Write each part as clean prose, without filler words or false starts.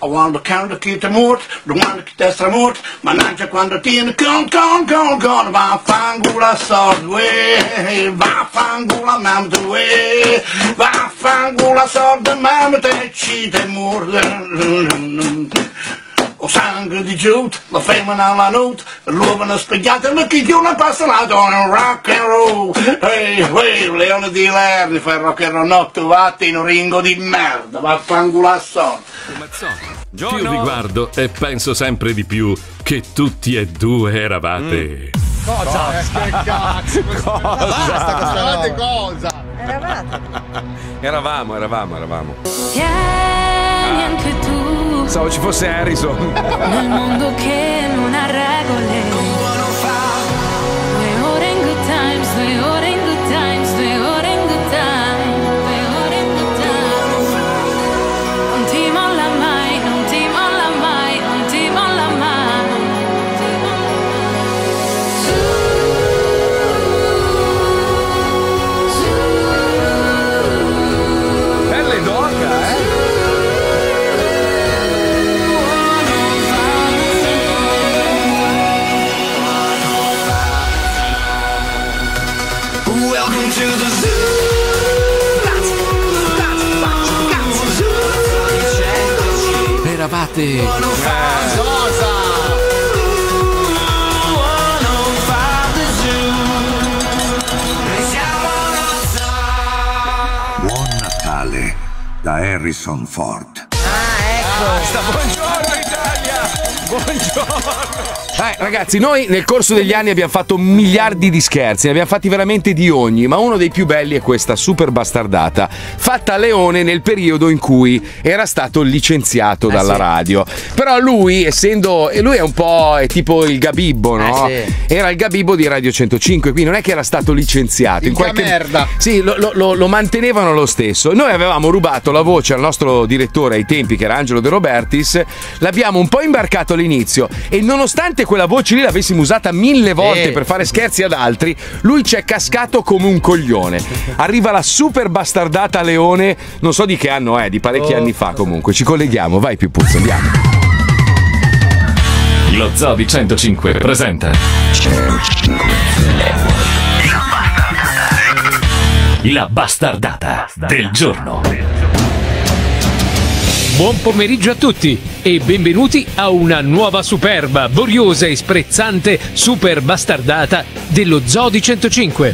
quando canta chi ti morto, domani chi ti stramorto, ma non c'è quando tieni con, vaffanculo a sordo, vaffanculo a mamma tu, vaffanculo a sordo, mamma te ci te morto. O sangue di Giuda, la femmina alla notte, l'uomo non spiegata, ma chi chiude passa la donna, rock and roll. Ehi, Leone di Lerni, fai rock and roll, no, tu vatti in un ringo di merda, vaffanculo a sordo. Più vi guardo e penso sempre di più che tutti e due eravate. Cosa? Che cazzo? Basta questa cosa. Eravamo. Tieni anche tu. Pensavo ci fosse Harrison. Nel mondo che non ha regole. 2 ore in good times, 2 ore in good times, 2 ore in good times, 2 ore in good times. Non ti molla mai, non ti molla mai, non ti molla mai. Belle d'oca, Eravate. Buon Natale da Harrison Ford. Buongiorno Italia! Buongiorno! Ragazzi, noi nel corso degli anni abbiamo fatto miliardi di scherzi, ne abbiamo fatti veramente di ogni, ma uno dei più belli è questa super bastardata fatta a Leone nel periodo in cui era stato licenziato dalla radio. Però lui, lui è un po' è tipo il Gabibbo, no? Era il Gabibbo di Radio 105, quindi non è che era stato licenziato. In qualche merda. Sì, lo mantenevano lo stesso. Noi avevamo rubato la voce al nostro direttore ai tempi, che era Angelo De Robertis, l'abbiamo un po' imbarcato all'inizio e nonostante quella voce lì l'avessimo usata 1000 volte per fare scherzi ad altri, lui ci è cascato come un coglione. Arriva la super bastardata Leone, non so di che anno è, di parecchi anni fa comunque. Ci colleghiamo, vai Pippuzzo, andiamo. Lo Zoo di 105 presenta La bastardata del giorno. Buon pomeriggio a tutti e benvenuti a una nuova superba, boriosa e sprezzante super bastardata dello Zoo di 105.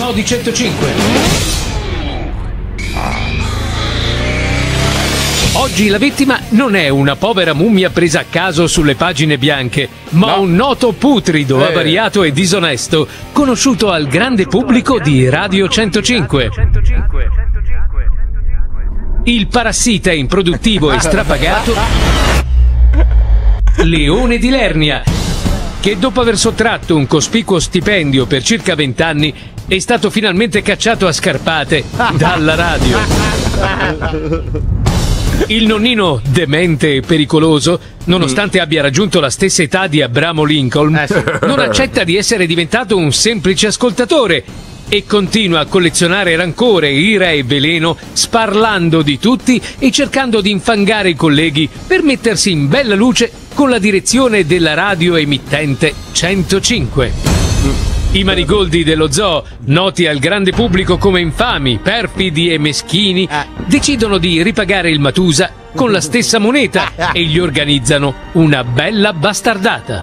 Oggi la vittima non è una povera mummia presa a caso sulle pagine bianche, ma un noto putrido, avariato e disonesto, conosciuto al grande pubblico di Radio 105. Il parassita improduttivo e strapagato Leone di Lernia, che dopo aver sottratto un cospicuo stipendio per circa 20 anni è stato finalmente cacciato a scarpate dalla radio. Il nonnino demente e pericoloso, nonostante abbia raggiunto la stessa età di Abramo Lincoln, non accetta di essere diventato un semplice ascoltatore e continua a collezionare rancore, ira e veleno, sparlando di tutti e cercando di infangare i colleghi per mettersi in bella luce con la direzione della radio emittente 105. I manigoldi dello zoo, noti al grande pubblico come infami, perfidi e meschini, decidono di ripagare il Matusa con la stessa moneta e gli organizzano una bella bastardata.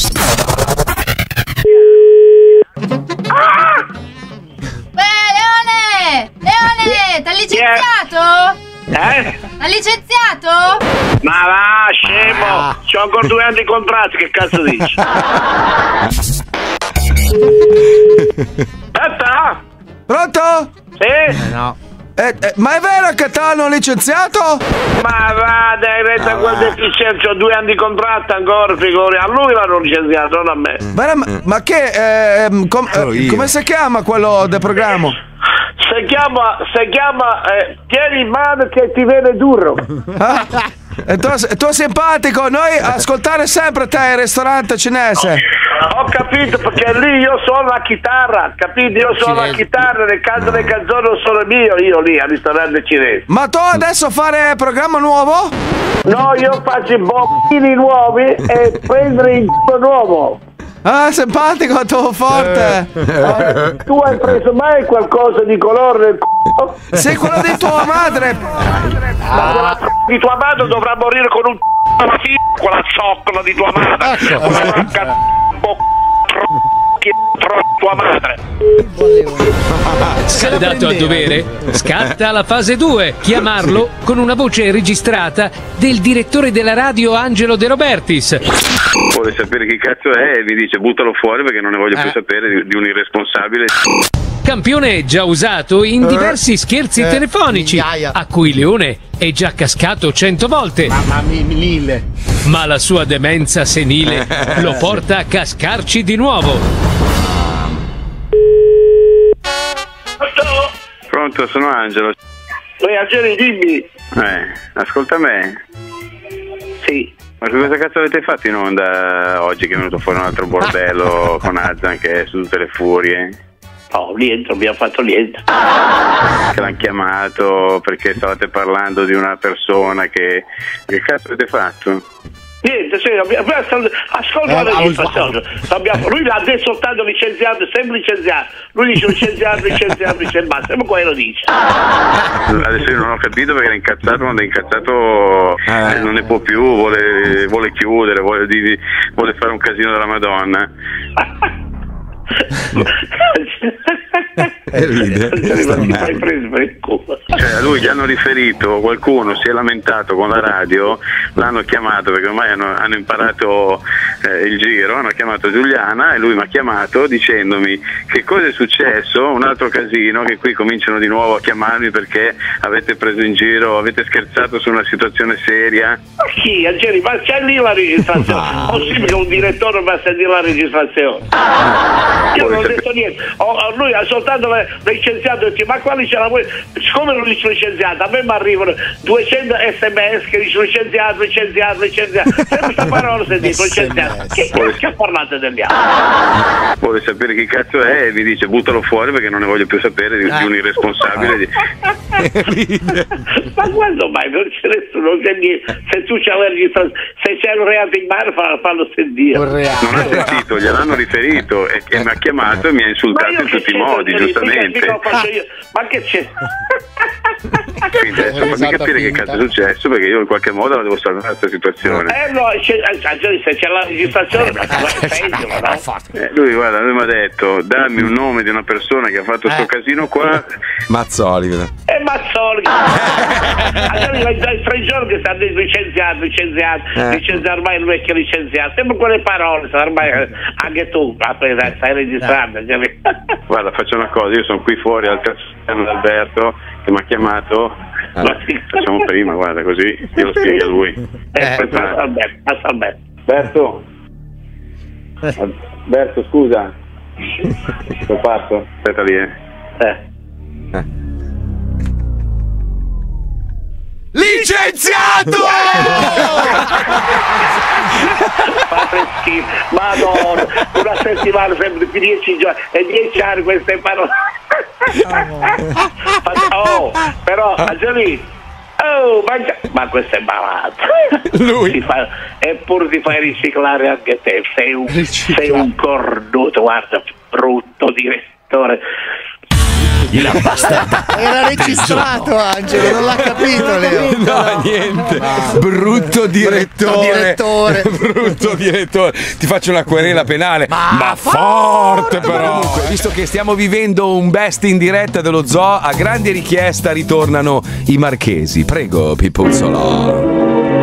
Leone, t'ha licenziato? T'ha licenziato? Ma va, scemo! C'ho ancora 2 anni di contratto, che cazzo dici? Aspetta! Pronto? Sì? No. Ma è vero che ti hanno licenziato? Ma va, dai, retta quel deficiente, ho 2 anni di contratto ancora, figuri. A lui l'hanno licenziato, non a me. Ma che come si chiama quello del programma? Si chiama tieni in mano che ti viene duro. Tu simpatico, noi ascoltare sempre te il ristorante cinese. Ho capito, perché lì io suono la chitarra, capito? Io suono la chitarra, le canto le canzoni non sono mio, io lì al ristorante cinese. Ma tu adesso fare programma nuovo? No, io faccio i bombini nuovi e prendere il nuovo. Ah, simpatico, tu forte. Tu hai preso mai qualcosa di colore nel c***o? Sei quello di tua madre. Ma quella di tua madre dovrà morire con un alla fine, quella zoccola di tua madre. Tua madre. Scaldato a dovere, scatta la fase 2, chiamarlo con una voce registrata del direttore della radio Angelo De Robertis. Vuole sapere chi cazzo è e vi dice buttalo fuori perché non ne voglio più sapere di un irresponsabile. Campione già usato in diversi scherzi telefonici, a cui Leone è già cascato 100 volte. Mamma mia, Ma la sua demenza senile lo porta a cascarci di nuovo. Pronto, sono Angelo. Angelo, dimmi. Ascolta me. Sì. Ma cosa cazzo avete fatto in onda oggi che è venuto fuori un altro bordello con Azan che è su tutte le furie? Oh, niente, non abbiamo fatto niente. Che l'hanno chiamato perché stavate parlando di una persona che cazzo avete fatto? Niente, sì, ascolta la registrazione. Lui l'ha detto soltanto licenziato, sempre licenziato. Lui dice licenziato, sempre quello dice. Adesso io non ho capito perché era incazzato, quando è incazzato non ne può più, vuole chiudere, vuole fare un casino della Madonna. Cioè, a lui gli hanno riferito, qualcuno si è lamentato con la radio, l'hanno chiamato perché ormai hanno imparato il giro, hanno chiamato Giuliana e lui mi ha chiamato dicendomi che cosa è successo, un altro casino, che qui cominciano di nuovo a chiamarmi perché avete preso in giro, avete scherzato su una situazione seria. Ma chi? Angeli, ma c'è lì la registrazione? Possibile che un direttore va a sentire la registrazione? Io non ho detto niente, lui ha soltanto licenziato e dice ma quali c'è la voi? Siccome non dice licenziato, a me mi arrivano 200 sms che dice licenziato, sempre questa parola si dice licenziato. Che parlate degli altri? Vuole sapere chi cazzo è e vi dice buttalo fuori perché non ne voglio più sapere di un irresponsabile. Ma quando mai non c'è nessuno? Se tu c'hai la registrazione, se c'è un reato in mano fallo sentire. Non ha sentito, gliel'hanno riferito e mi ha chiamato e mi ha insultato in tutti i modi, giustamente. Ma che c'è? Quindi adesso fammi capire che cazzo è successo perché io in qualche modo la devo salvare questa situazione. No, se c'è la registrazione lui mi ha detto dammi un nome di una persona che ha fatto sto casino qua. Mazzoli. Mazzoli. Allora dai 3 giorni che sta licenziato, ormai il vecchio licenziato, sempre quelle parole, ormai anche tu stai registrando. Guarda, faccio una cosa, io sono qui fuori al castello Alberto che mi ha chiamato. Facciamo prima, guarda, così io lo spiego a lui. Alberto, scusa. Sono fatto. Aspetta lì. Licenziato! Madonna, una settimana sempre più 10 giorni e 10 anni queste parole. Però Angeli, ma questo è malato. Lui eppure ti fai riciclare anche te. Sei un cornuto, guarda, brutto direttore. Era registrato Angelo, non l'ha capito Leo. No, niente. Brutto direttore. Brutto direttore. Ti faccio una querela penale. Ma forte però. Comunque, visto che stiamo vivendo un best in diretta dello zoo, a grande richiesta ritornano i marchesi. Prego, Pipuzzola.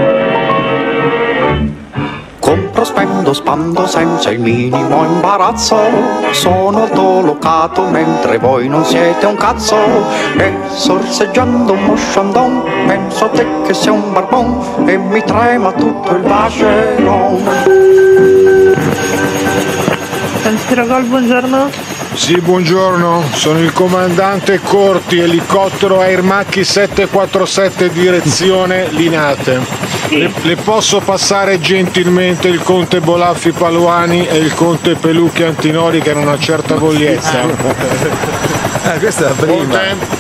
Compro, spendo, spando senza il minimo imbarazzo. Sono autolocato mentre voi non siete un cazzo. E sorseggiando un mosciandon penso a te che sei un barbon e mi trema tutto il vacheron. Canzero Gol, buongiorno. Sì, buongiorno, sono il comandante Corti, elicottero Air Macchi 747 direzione Linate. Le posso passare gentilmente il conte Bolaffi Paluani e il conte Pelucchi Antinori che hanno una certa vogliezza. Questa è la prima.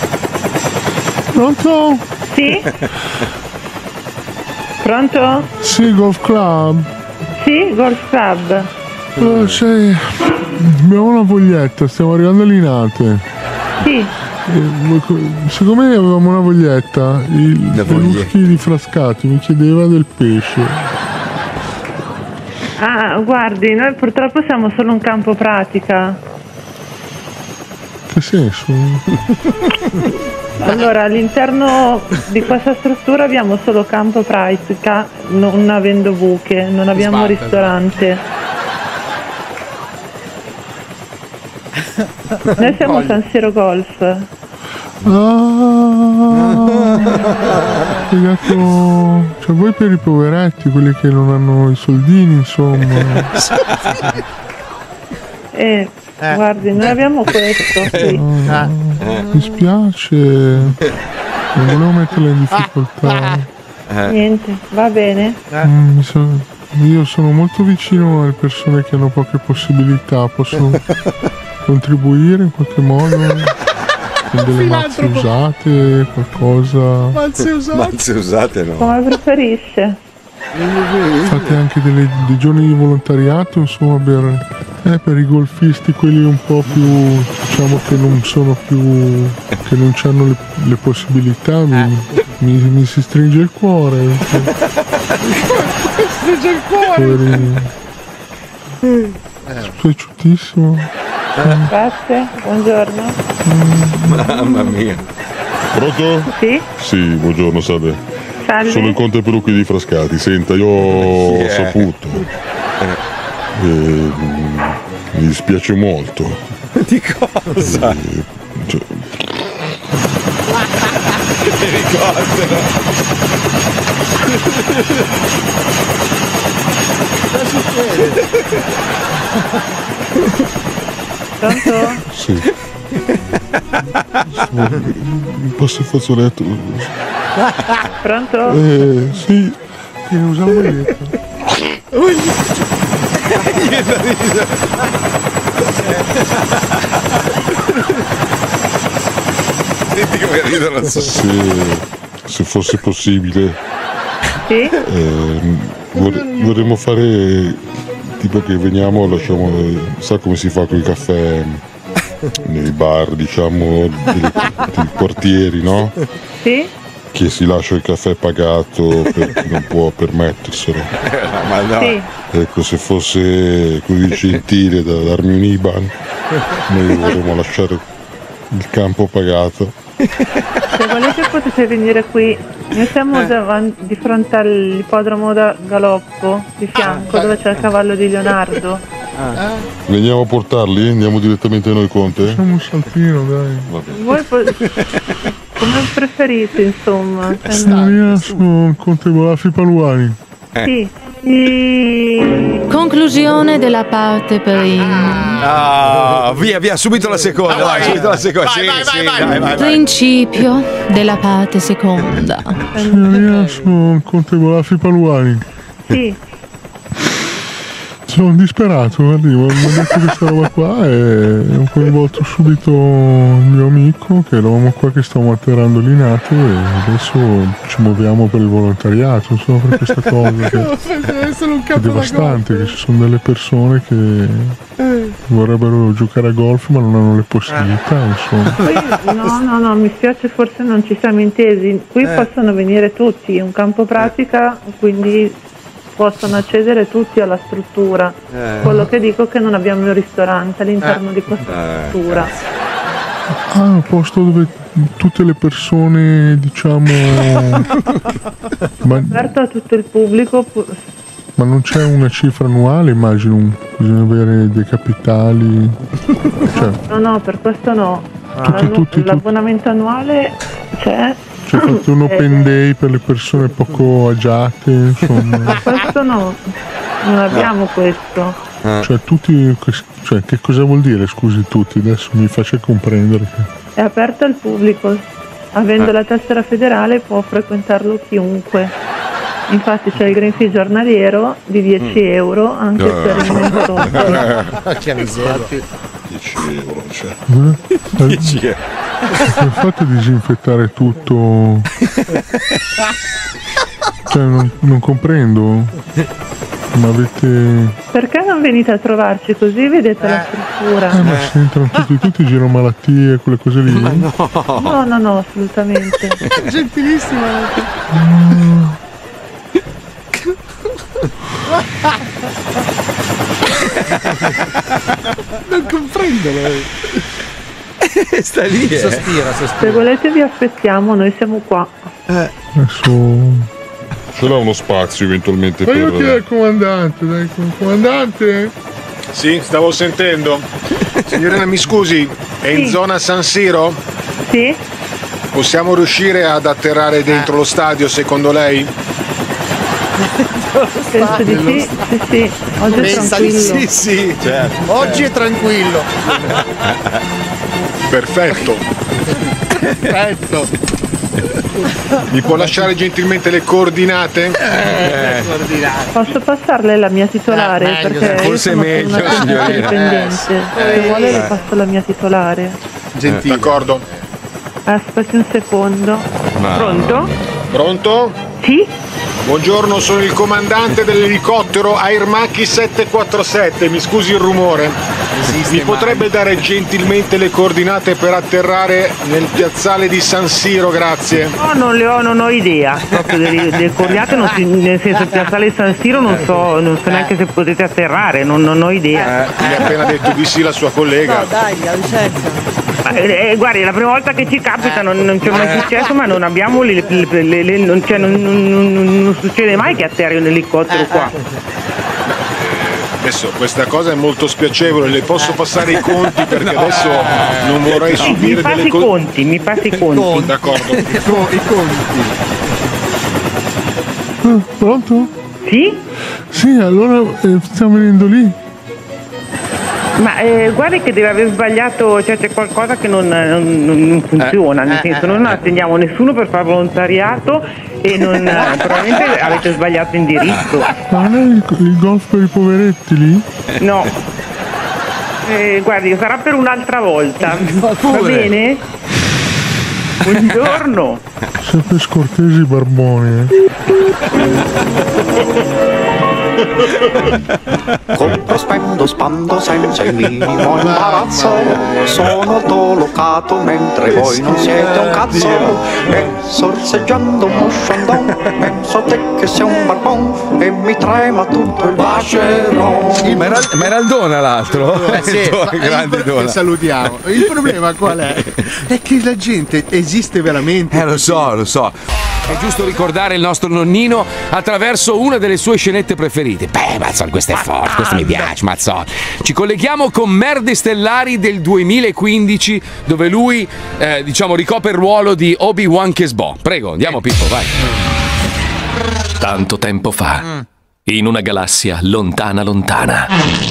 Pronto? Sì? Pronto? Sì, Golf Club. Sì, Golf Club. Abbiamo una voglietta, stiamo arrivando a Linate. Sì. Siccome avevamo una voglietta, il Pelucchi di Frascati mi chiedeva del pesce. Ah, guardi, noi purtroppo siamo solo un campo pratica. Che senso? Allora, all'interno di questa struttura abbiamo solo campo pratica, non avendo buche, non abbiamo ristorante. Noi siamo San Siro Golf. Spiegato, cioè voi per i poveretti, quelli che non hanno i soldini, insomma. Guardi, noi abbiamo questo. Sì. Mi spiace, non volevo metterla in difficoltà. Niente, va bene. Io sono molto vicino alle persone che hanno poche possibilità, posso contribuire in qualche modo con delle mazze usate, qualcosa. Mazze usate no. Come preferisce. Fate anche dei giorni di volontariato, insomma, per i golfisti, quelli un po' più, diciamo, che non sono più, che non hanno le possibilità, mi si stringe il cuore. Stringe il cuore. Piaciutissimo. Grazie, buongiorno. Mamma mia. Pronto? Sì? Sì, buongiorno, salve. Salve. Sono il conte Pelucchi di Frascati. Senta, io ho saputo. Mi dispiace molto. Di cosa? Pronto? Sì. Passa il fazzoletto. Pronto? Sì. Che usa la maglietta. Senti come ridono. Se fosse possibile. Sì? Vorremmo fare tipo che veniamo, lasciamo, sa come si fa con i caffè nei bar, diciamo, dei quartieri, no? Sì? Che si lascia il caffè pagato per chi non può permetterselo. Ma no. Sì. Ecco, se fosse così gentile da darmi un IBAN, noi vorremmo lasciare il campo pagato. Se volete potete venire qui. Noi siamo di fronte all'ippodromo da Galoppo, di fianco, dove c'è il cavallo di Leonardo. Veniamo a portarli? Andiamo direttamente noi, Conte? Facciamo un saltino, dai. Voi come preferite, insomma. Io sono il conte Bolaffi Paluani. Sì. Conclusione della parte prima. Via, subito la seconda. Vai, subito la seconda. Vai. Principio della parte seconda. Io sono il conte Bolaffi Paluani. Sì. Sono disperato, guardi, mi hanno detto questa roba qua e ho coinvolto subito il mio amico, che eravamo qua che stavamo atterrando Linate, e adesso ci muoviamo per il volontariato, insomma, per questa cosa che è devastante, che ci sono delle persone che vorrebbero giocare a golf ma non hanno le possibilità, insomma. No, mi spiace, forse non ci siamo intesi. Qui possono venire tutti, è un campo pratica, quindi possono accedere tutti alla struttura. Quello che dico è che non abbiamo il ristorante all'interno di questa struttura. Un posto dove tutte le persone, diciamo, aperto a tutto il pubblico. Ma non c'è una cifra annuale, immagino, bisogna avere dei capitali. No, per questo no. L'abbonamento annuale c'è. C'è fatto un open day per le persone poco agiate, insomma. Questo no, non abbiamo questo. Cioè, tutti. Cioè, che cosa vuol dire, scusi, tutti? Adesso mi faccia comprendere. È aperto al pubblico. Avendo la tessera federale può frequentarlo chiunque. Infatti c'è il greenfee giornaliero di 10 euro anche per il mensotto. Che miseria. 10 euro, cioè. 10 euro. Come fate a disinfettare tutto? Cioè, non comprendo. Ma avete. Perché non venite a trovarci così vedete la struttura? Ma se entrano tutti girano malattie, quelle cose lì? No, assolutamente. Gentilissima. Non comprendo lei. Sta lì. Sospira. Se volete vi aspettiamo, noi siamo qua. Adesso. Ce l'ha uno spazio eventualmente Ma per. io chi è il comandante? Dai, comandante? Sì, stavo sentendo. Signorina, mi scusi, è in Sì. zona San Siro? Sì? Possiamo riuscire ad atterrare dentro lo stadio, secondo lei? Penso di sì. Oggi è Pensa di tranquillo. sì. Certo. Oggi è tranquillo. Perfetto. Perfetto. Mi può lasciare gentilmente le coordinate? Posso passarle la mia titolare? Meglio, perché forse io sono meglio, una signorina. dipendente. Se vuole le passo la mia titolare. Gentile. D'accordo. Aspetti un secondo. Pronto? Pronto? Sì? Buongiorno, sono il comandante dell'elicottero Air Macchi 747. Mi scusi il rumore. Mi potrebbe dare gentilmente le coordinate per atterrare nel piazzale di San Siro, grazie. No, non ho idea proprio delle coordinate, nel senso il piazzale San Siro non so neanche se potete atterrare, non ho idea. Mi ha appena detto di sì la sua collega. No, dai, la licenza. Guardi, è la prima volta che ci capita, non ci è mai successo, ma non abbiamo non succede mai che atterri un elicottero qua. Adesso questa cosa è molto spiacevole, le posso passare i conti perché adesso non vorrei subire delle cose. Mi passi i conti. D'accordo. I conti. Pronto? Sì? Sì, allora stiamo venendo lì. Ma guardi che deve aver sbagliato, cioè c'è qualcosa che non funziona, nel senso non attendiamo nessuno per fare volontariato e probabilmente avete sbagliato indirizzo. Ma non è il golf per i poveretti lì? No. Guardi, sarà per un'altra volta. Va bene? Buongiorno. Sempre scortesi barboni. Compro, spendo, spando senza il minimo imbarazzo. Sono dolocato mentre voi non siete un cazzo. E sorseggiando uno sciandon penso a te che sei un barbon e mi trema tutto il bacero. Ma era il Dona l'altro? Sì, Grande Dona. salutiamo. Il problema qual è? È che la gente esiste veramente. Lo so. È giusto ricordare il nostro nonnino attraverso una delle sue scenette preferite. Beh, Mazzol, questo è forte, questo mi piace, Mazzol. Ci colleghiamo con Merde Stellari del 2015, dove lui, ricopre il ruolo di Obi-Wan Kesbo. Prego, andiamo Pippo, vai. Tanto tempo fa, in una galassia lontana lontana,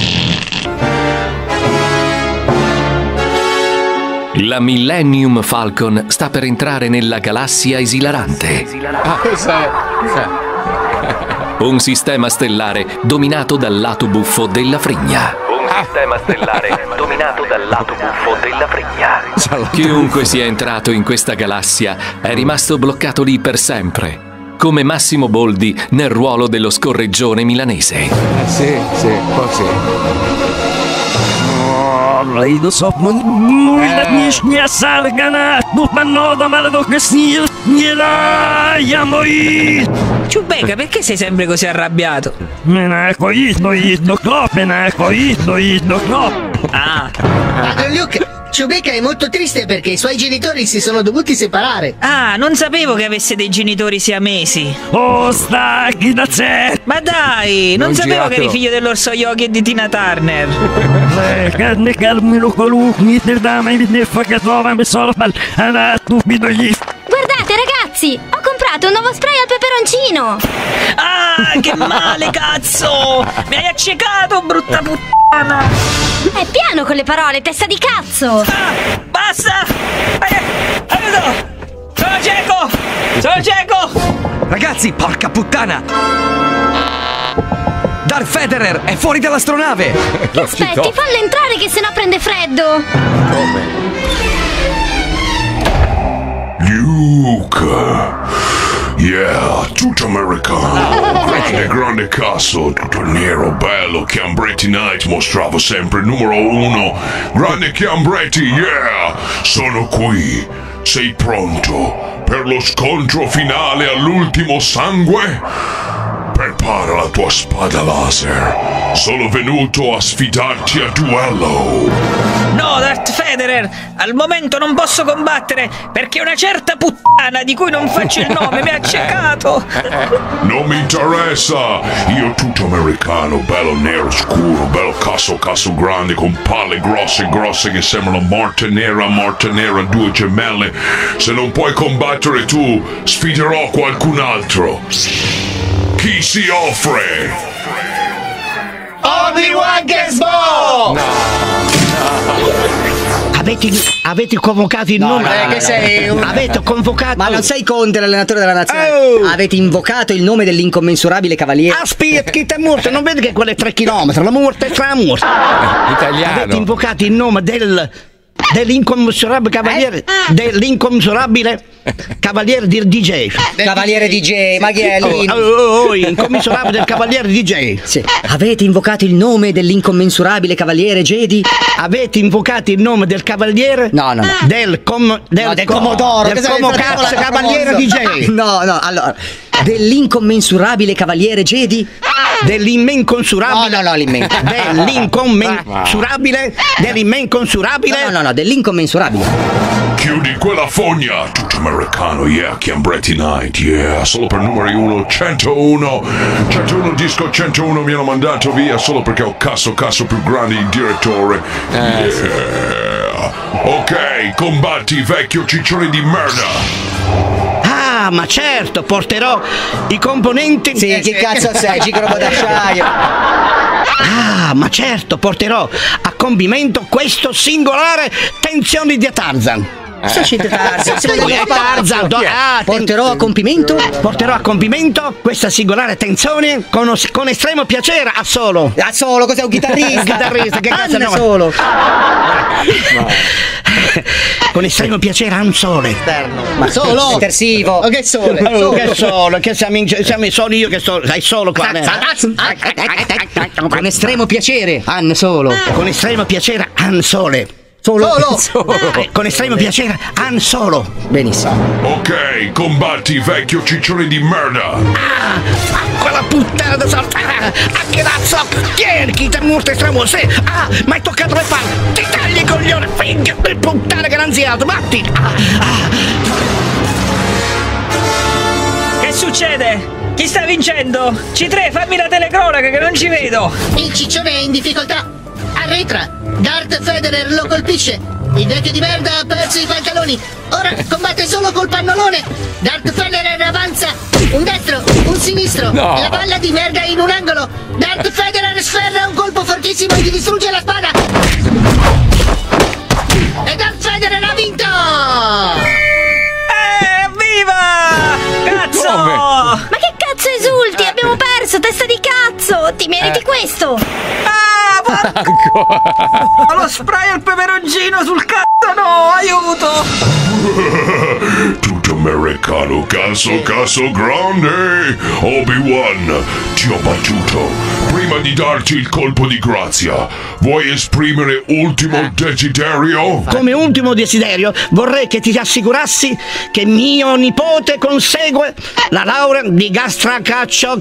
la Millennium Falcon sta per entrare nella galassia esilarante. Cos'è? Un sistema stellare dominato dal lato buffo della frigna. Chiunque sia entrato in questa galassia è rimasto bloccato lì per sempre, come Massimo Boldi nel ruolo dello scorreggione milanese. Sì, poi sì. Ciubecca, perché sei sempre così arrabbiato? Ah. Luke, Ciubecca è molto triste perché i suoi genitori si sono dovuti separare. Ah, non sapevo che avesse dei genitori siamesi. Oh, stacchi da sé! Ma dai, non sapevo che eri figlio dell'orso Yogi e di Tina Turner. Guardate ragazzi, ho comprato comprato un nuovo spray al peperoncino. Ah, che male, cazzo! Mi hai accecato, brutta puttana! È piano con le parole, testa di cazzo! Basta! Aiuto! Sono cieco! Sono cieco! Ragazzi, porca puttana! Darth Federer è fuori dall'astronave! Che aspetti, fallo entrare che sennò prende freddo! Luke! Yeah, tutto americano. Grande cazzo, tutto nero, bello. Chiambretti Night mostrava sempre il numero 1. Grande Chiambretti, yeah! Sono qui. Sei pronto per lo scontro finale all'ultimo sangue? Prepara la tua spada laser. Sono venuto a sfidarti a duello. No, Darth Federer, al momento non posso combattere perché una certa puttana di cui non faccio il nome mi ha accecato. Non mi interessa. Io tutto americano, bello nero scuro, bello cazzo grande con palle grosse che sembrano morte nera, due gemelle. Se non puoi combattere tu, sfiderò qualcun altro. Chi si offre? Obi-Wan Gazebo! Avete convocato il nome? Che sei Avete convocato. Ma non sei Conte, l'allenatore della nazionale. Avete invocato il nome dell'incommensurabile cavaliere. Aspetta, chi è morto? Non vedi che quello è 3 chilometri? La morte è tra morte. Italiano. Avete invocato il nome dell'incommensurabile cavaliere. Dell'incommensurabile cavaliere del DJ. Cavaliere DJ, ma chi è lì? Incommensurabile del cavaliere DJ. Sì. Avete invocato il nome dell'incommensurabile cavaliere Jedi? Avete invocato il nome del cavaliere? No. Del Comodoro. Del cavaliere DJ. No, allora. Dell'incommensurabile cavaliere Jedi? Dell'immenconsurabile. No, dell'immenconsurabile. No, dell'incommensurabile. Chiudi quella fogna, tutto americano, yeah, Chiambretti Night, yeah, solo per numeri 1, 101, disco 101 mi hanno mandato via solo perché ho cazzo più grande il direttore, yeah. Ok, combatti vecchio ciccione di merda. Ah, ma certo, porterò i componenti. Sì, che cazzo sei, gigolo d'acciaio. Ah, ma certo, porterò a compimento questo singolare tensione di Tarzan. Porterò a compimento? Porterò a compimento questa singolare tensione con estremo piacere a solo. A solo, cos'è un chitarrista? Chitarrista, che cazzo no? Solo. Con estremo piacere a un sole. Ma solo? Etersivo. Che sole? Che sole? Che siamo solo io che sto. Sei solo qua. Con estremo piacere, Han Solo. Con estremo piacere, Han Sole. Solo. Con estremo piacere, Han Solo. Benissimo. Ok, combatti vecchio ciccione di merda. Quella puttana da saltare. Che cazzo? Tieni, chi ti è morto estremo se. Ma hai toccato le palle. Ti tagli il coglione. Figlio di puttana che non si alza. Batti. Che succede? Chi sta vincendo? C3, fammi la telecronaca che non ci vedo. Il ciccione è in difficoltà. Arretra. Darth Federer lo colpisce. Il vecchio di merda ha perso i pantaloni. Ora combatte solo col pannolone. Darth Federer avanza. Un destro, un sinistro. La palla di merda in un angolo. Darth Federer sferra un colpo fortissimo e gli distrugge la spada. E Darth Federer ha vinto! Evviva! Cazzo! Ma che cazzo esulti? Abbiamo perso, testa di cazzo! Ti meriti questo! Lo spray al peperoncino sul cazzo, no! Aiuto! Tutto americano, cazzo grande! Obi-Wan, ti ho battuto. Prima di darti il colpo di grazia, vuoi esprimere ultimo desiderio? Come ultimo desiderio vorrei che ti assicurassi che mio nipote consegue la laurea di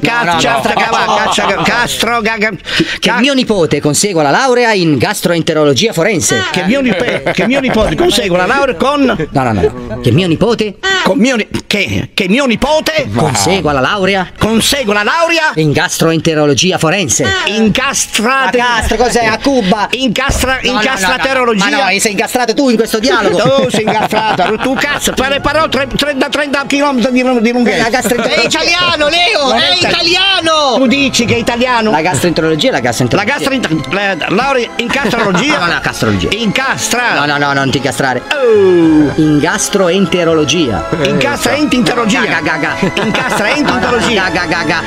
Che mio nipote consegua la laurea in gastroenterologia. gastroenterologia forense. Che mio nipote consegue la laurea con... No. Che mio nipote? Che mio nipote Consegua la laurea in gastroenterologia forense. La Gastro cos'è? A Cuba? Incastraterologia. Ma no, sei incastrato tu in questo dialogo. Tu sei incastrato, tu cazzo, per le parole 30 km di lunghezza. È italiano, Leo, è italiano. Tu dici che è italiano? La gastroenterologia, la laurea in castrologia. No, castrologia. Incastra. No, non ti castrare. In gastroenterologia. Incastraentologia. Incastraentologia.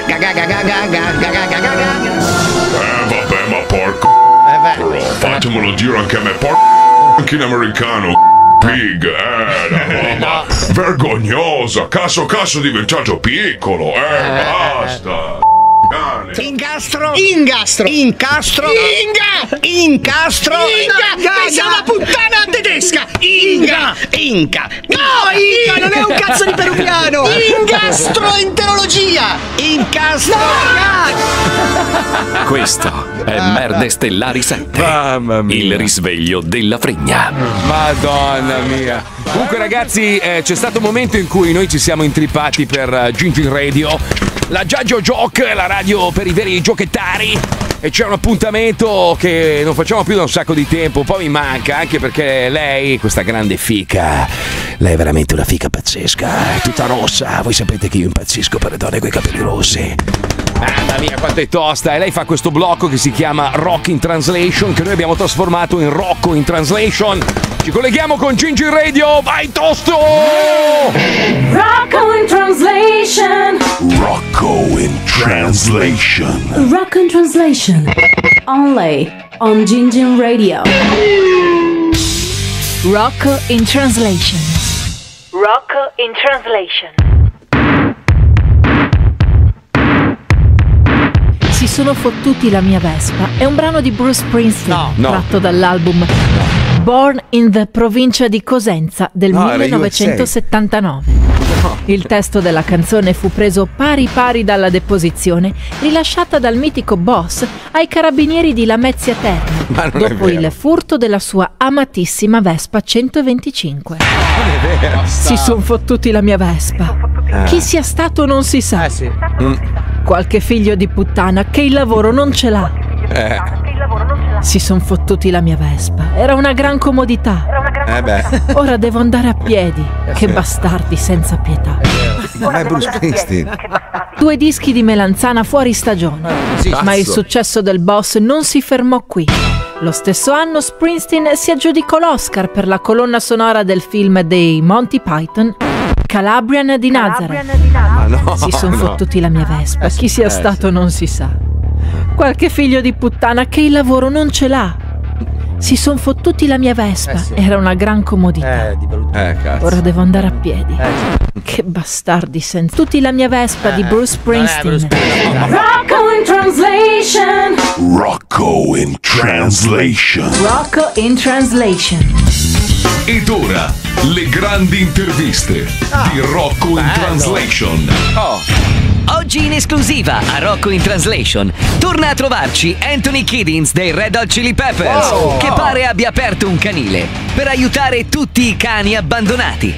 Vabbè, ma porco. Fatemelo dire anche a me, porco. Anche in americano. Pig, no. Vergognosa. Caso diventato piccolo, basta. Incastro. Sei una puttana tedesca. Inca. No, Inca non è un cazzo di peruviano. Gastroenterologia. Questo è Merde Stellari 7. Mamma mia. Il risveglio della fregna. Madonna mia. Comunque ragazzi, c'è stato un momento in cui noi ci siamo intrippati per Gingin Radio, la Giaggio Joke, la radio per i veri giochettari, e c'è un appuntamento che non facciamo più da un sacco di tempo. Un po' mi manca, anche perché lei, questa grande fica, lei è veramente una fica pazzesca, è tutta rossa. Voi sapete che io impazzisco per le donne coi capelli rossi. Mamma mia, quanto è tosta! E lei fa questo blocco che si chiama Rock in Translation, che noi abbiamo trasformato in Rocco in Translation. Ci colleghiamo con Gingin Radio, vai tosto! Rocco in Translation. Rocco in Translation. Rocco in Translation. Only on Gingin Radio. Rocco in Translation. Rocco in Translation. Si sono fottuti la mia Vespa è un brano di Bruce Springsteen tratto dall'album Born in the provincia di Cosenza del 1979. Il testo della canzone fu preso pari dalla deposizione rilasciata dal mitico boss ai carabinieri di Lamezia Terme dopo il furto della sua amatissima Vespa 125. Si son fottuti la mia Vespa. Chi sia stato non si sa. Qualche figlio di puttana che il lavoro non ce l'ha. Si son fottuti la mia Vespa. Era una gran comodità. Ora devo andare a piedi. Che bastardi senza pietà. Ma è Bruce Springsteen. 2 dischi di melanzana fuori stagione. Ma il successo del boss non si fermò qui. Lo stesso anno Springsteen si aggiudicò l'Oscar per la colonna sonora del film dei Monty Python, Calabrian di Nazareth. Si son fottuti la mia Vespa. Chi sia stato non si sa. Qualche figlio di puttana che il lavoro non ce l'ha. Si son fottuti la mia Vespa. Era una gran comodità. Ora devo andare a piedi. Che bastardi senza. Tutti la mia Vespa di Bruce Springsteen. Rocco in Translation. Rocco in Translation. Rocco in Translation. Ed ora le grandi interviste di Rocco in Translation. Oggi in esclusiva a Rocco in Translation torna a trovarci Anthony Kiddins dei Red Hot Chili Peppers, che pare abbia aperto un canile per aiutare tutti i cani abbandonati.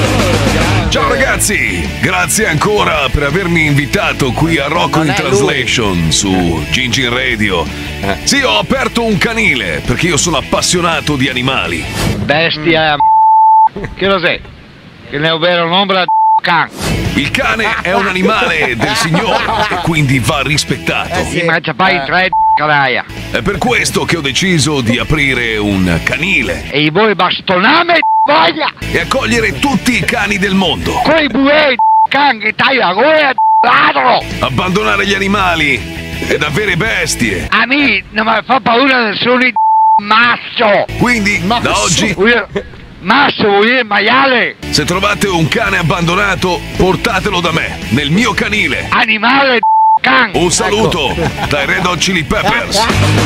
Ciao ragazzi, grazie ancora per avermi invitato qui a Rocco in Translation su Gingin Radio. Sì, ho aperto un canile perché io sono appassionato di animali. Bestia, che cos'è? Che ne è ovvero un'ombra can. Il cane è un animale del Signore e quindi va rispettato. Sì, ma c'è poi 3 caraia. È per questo che ho deciso di aprire un canile. E voi bastoname voglia! E accogliere tutti i cani del mondo. Quei buei can che taglia gola ladro! Abbandonare gli animali ed avere bestie. A me non mi fa paura nessuno masso! Quindi, da oggi... Masso, vuol dire maiale! Se trovate un cane abbandonato, portatelo da me, nel mio canile. Animale can! Un saluto dai Red Hot Chili Peppers.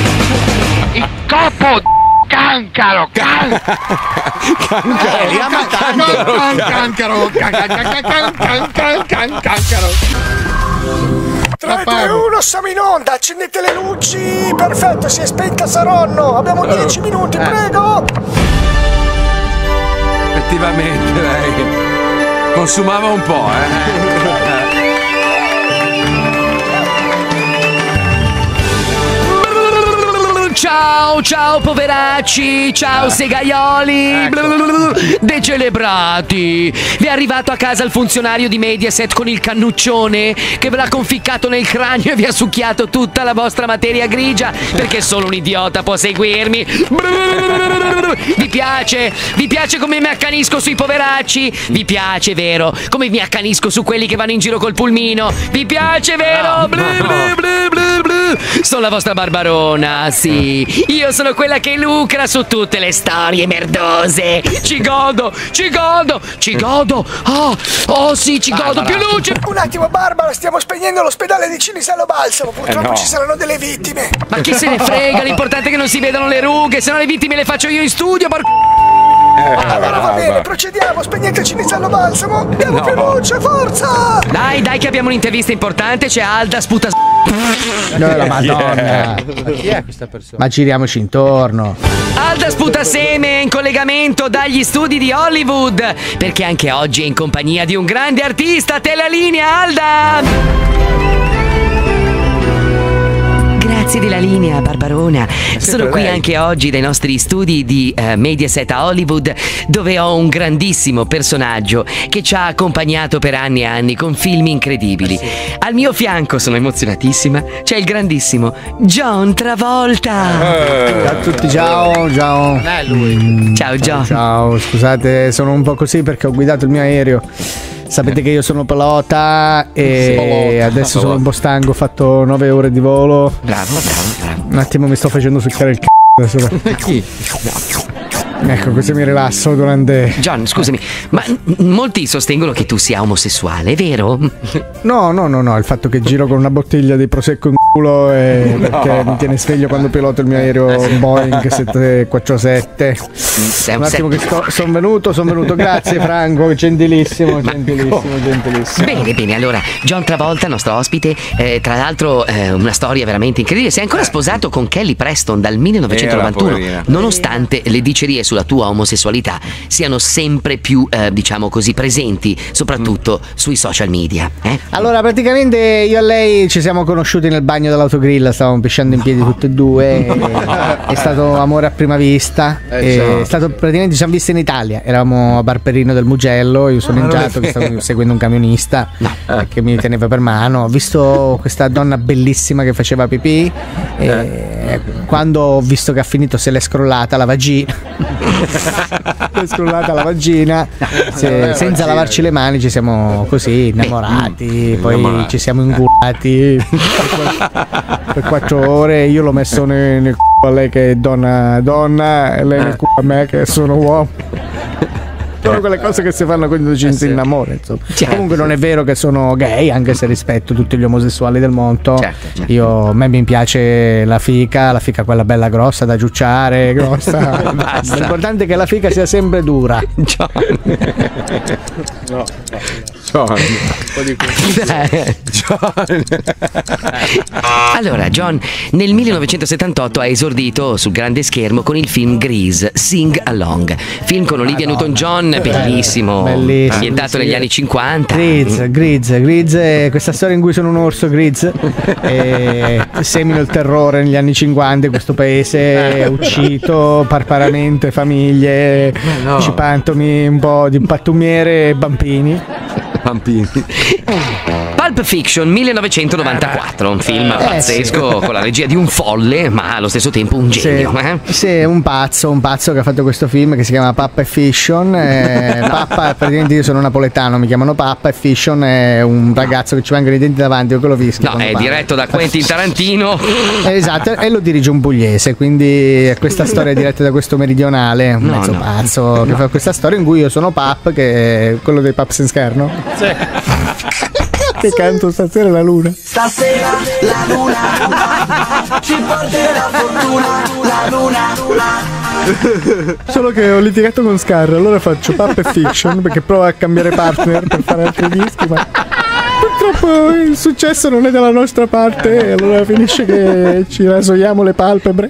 Il copo cancaro! Cancaro! 3, 2, 1, siamo in onda, accendete le luci, perfetto, si è spenta Saronno, abbiamo 10 minuti, prego. Effettivamente lei consumava un po', Ciao poveracci, ciao segaioli, decelebrati. Vi è arrivato a casa il funzionario di Mediaset con il cannuccione che ve l'ha conficcato nel cranio e vi ha succhiato tutta la vostra materia grigia perché solo un idiota può seguirmi. Vi piace come mi accanisco sui poveracci? Vi piace, vero? Come mi accanisco su quelli che vanno in giro col pulmino? Vi piace, vero? Sono la vostra Barbarona, sì. Io sono quella che lucra su tutte le storie merdose. Ci godo. Oh sì, ci godo. Più luce. Un attimo, Barbara, stiamo spegnendo l'ospedale di Cinisello Balsamo. Purtroppo ci saranno delle vittime. Ma chi se ne frega? L'importante è che non si vedano le rughe. Se no le vittime le faccio io in studio. Allora va bene, procediamo. Spegnete Cinisello Balsamo. Diamo più luce, forza. Dai, che abbiamo un'intervista importante. C'è Alda sputa. No, la Madonna. Ma chi è questa persona? Ma giriamoci intorno. Alda Sputaseme in collegamento dagli studi di Hollywood, perché anche oggi è in compagnia di un grande artista. Te la linea, Alda! Grazie della linea, Barbarona. Sono qui anche oggi dai nostri studi di Mediaset a Hollywood, dove ho un grandissimo personaggio che ci ha accompagnato per anni e anni con film incredibili. Al mio fianco, sono emozionatissima, c'è il grandissimo John Travolta. Ciao a tutti, ciao. Non è lui. Ciao John. Ciao, scusate, sono un po' così perché ho guidato il mio aereo. Sapete che io sono pilota e adesso sono un po' stanco, ho fatto 9 ore di volo. Bravo. Un attimo mi sto facendo succhiare il c***o. Chi? Ecco, così mi rilasso durante... John, scusami, ma molti sostengono che tu sia omosessuale, vero? No, il fatto che giro con una bottiglia di prosecco in culo perché mi tiene sveglio quando piloto il mio aereo Boeing 747. Un attimo che sono venuto, grazie Franco, gentilissimo. Bene, allora, John Travolta, nostro ospite, tra l'altro una storia veramente incredibile. Sei ancora sposato con Kelly Preston dal 1991, nonostante le dicerie sulla tua omosessualità siano sempre più, diciamo così, presenti, soprattutto sui social media. Allora, praticamente io e lei ci siamo conosciuti nel bagno dell'autogrill, stavamo pisciando in piedi tutti e due. È stato amore a prima vista. È stato praticamente, ci siamo visti in Italia. Eravamo a Barberino del Mugello. Io sono in Giato che stavo seguendo un camionista che mi teneva per mano. Ho visto questa donna bellissima che faceva pipì. Quando ho visto che ha finito, se l'è scrollata la vagina. Senza lavarci le mani, ci siamo così innamorati. Poi ci siamo ingulati per 4 ore. Io l'ho messo nel c***o a lei che è donna, e lei nel c***o a me che sono uomo. Sono quelle cose che si fanno quando ci si innamora, insomma. Comunque non è vero che sono gay, anche se rispetto tutti gli omosessuali del mondo. A me mi piace la fica quella bella grossa da giucciare, grossa. L'importante è che la fica sia sempre dura. John. Allora, John, nel 1978 ha esordito sul grande schermo con il film Grease, Sing Along, film con Olivia Newton-John, bellissimo, ambientato negli anni 50. Grease, questa storia in cui sono un orso Grease e semino il terrore negli anni 50 in questo paese, ucciso barbaramente famiglie, cipandomi un po' di pattumiere e bambini. Pulp Fiction 1994, un film pazzesco con la regia di un folle ma allo stesso tempo un genio. Sì, un pazzo che ha fatto questo film che si chiama Pappa e Fiction. Pappa, praticamente io sono napoletano, mi chiamano Pappa, e Fiction è un ragazzo che ci vengono i denti davanti, io che lo visto. No, è diretto da Quentin Tarantino. Esatto, e lo dirige un pugliese, quindi è questa storia è diretta da questo meridionale, un mezzo pazzo che fa questa storia in cui io sono Pap, che è quello dei Paps in Scherno. Che canto stasera la luna. Stasera la luna ci porterà fortuna, la luna. Solo che ho litigato con Scar, allora faccio Pap e Fiction perché provo a cambiare partner per fare altri dischi, ma Purtroppo il successo non è dalla nostra parte, e allora finisce che ci rasoiamo le palpebre.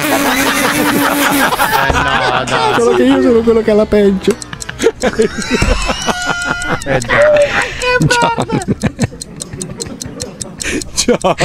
Solo che io sono quello che ha la peggio. Ciao.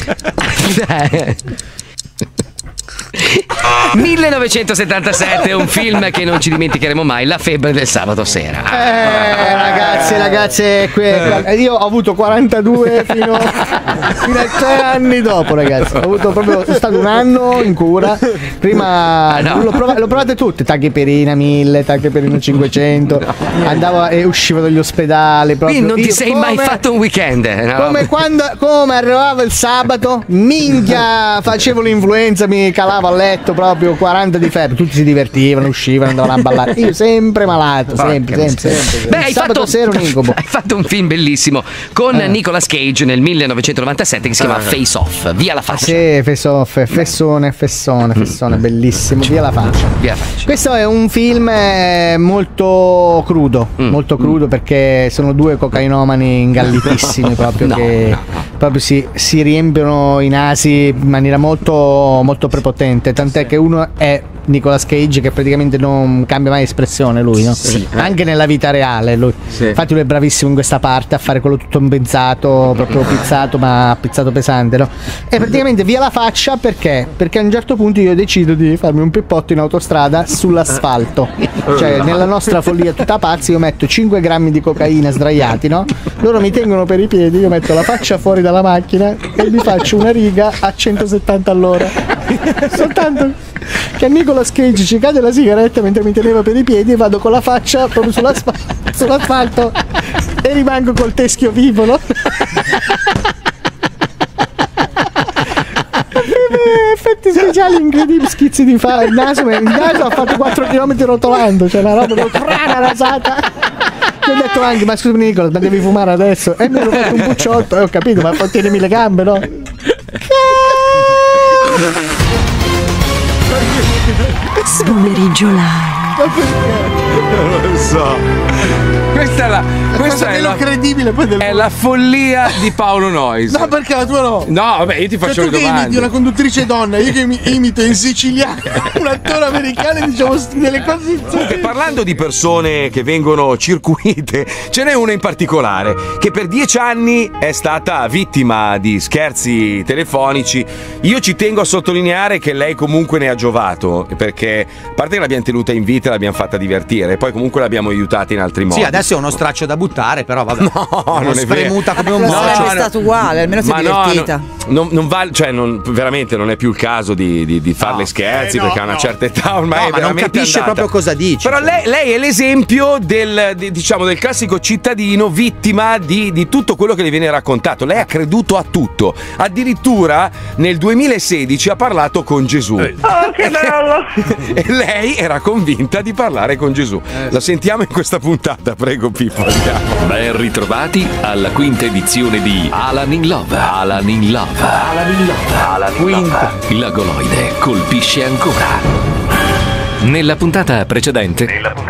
1977, un film che non ci dimenticheremo mai, La febbre del sabato sera. Ragazze, io ho avuto 42 fino a 3 anni dopo, ragazzi. Ho avuto proprio, sono stato un anno in cura. Prima l'ho provate tutte, tachipirina 1000, tachipirina 500. Andavo e uscivo dall'ospedale. Quindi non ti sei mai fatto un weekend? No? Come arrivava il sabato, minchia, facevo l'influenza, mi calavo a letto proprio 40 di febbre, tutti si divertivano, uscivano, andavano a ballare. Io sempre malato, sempre. Beh, sabato sera un incubo. Hai fatto un film bellissimo con Nicolas Cage nel 1997 che si chiama Face Off, Via la faccia. Sì, Face Off, fessone, bellissimo, Via la faccia. Questo è un film molto crudo perché sono due cocainomani ingallitissimi proprio proprio si riempiono i nasi in maniera molto prepotente, tant'è che uno è Nicolas Cage che praticamente non cambia mai espressione lui, no? Sì. Anche nella vita reale lui. Sì. Infatti lui è bravissimo in questa parte a fare quello tutto impensato, proprio pizzato, ma pizzato pesante, no? E praticamente via la faccia perché a un certo punto io decido di farmi un pippotto in autostrada sull'asfalto. Cioè nella nostra follia tutta pazza io metto 5 grammi di cocaina sdraiati, no? Loro mi tengono per i piedi, io metto la faccia fuori dalla macchina e mi faccio una riga a 170 all'ora. Soltanto che a Nicolas Cage ci cade la sigaretta mentre mi teneva per i piedi e vado con la faccia proprio sull'asfalto e rimango col teschio vivo, no? Effetti speciali incredibili, schizzi di fare il naso ha fatto 4 km rotolando, cioè una roba una rasata. Ti ho detto anche, ma scusami Nicolas, ma devi fumare adesso? E mi ero fatto un pucciotto e ho capito, ma poi tienimi le gambe, no? Pomeriggio live. Non lo so. Questa è la follia di Paolo Noyes. No, perché la tua no? No, vabbè, io ti faccio le domande. Tu che imiti una conduttrice donna, io che mi imito in siciliano un attore americano e diciamo delle cose. Comunque, parlando di persone che vengono circuite, ce n'è una in particolare che per 10 anni è stata vittima di scherzi telefonici. Io ci tengo a sottolineare che lei comunque ne ha giovato, perché a parte che l'abbiamo tenuta in vita e l'abbiamo fatta divertire, e poi comunque l'abbiamo aiutata in altri modi. Sì, adesso è uno straccio da buttare, però vabbè. No, non è spremuta vero. come un sarebbe stato uguale, almeno si è divertita. Non vale, cioè veramente non è più il caso di farle scherzi, perché ha una certa età ormai. Ma non capisce proprio cosa dice. Però lei è l'esempio del classico cittadino vittima di tutto quello che le viene raccontato. Lei ha creduto a tutto. Addirittura nel 2016 ha parlato con Gesù. Oh, che bello! E lei era convinta di parlare con Gesù. La sentiamo in questa puntata, prego Pippo. Ben ritrovati alla quinta edizione di Alan in Love. Alan in Love. Alan in Love. Alan in Love. La goloide colpisce ancora. Nella puntata precedente.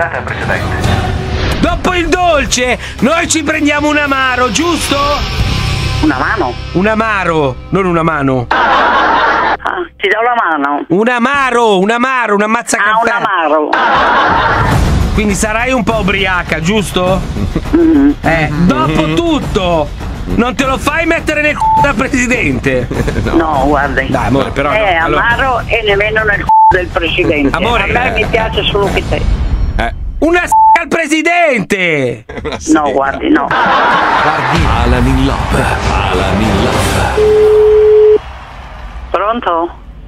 Dopo il dolce, noi ci prendiamo un amaro, giusto? Una mano? Un amaro, non una mano. Ti do la mano. Un amaro, un ammazzacaffè. Un amaro. Quindi sarai un po' ubriaca, giusto? Dopo tutto, non te lo fai mettere nel c***o da presidente? No, guardi. Dai, amore, però è no. amaro e nemmeno nel c***o del presidente. Amore, a me mi piace solo che te. Una al presidente! No, guardi, no. Guardi. Alan in Love. Alan in Love. Pronto?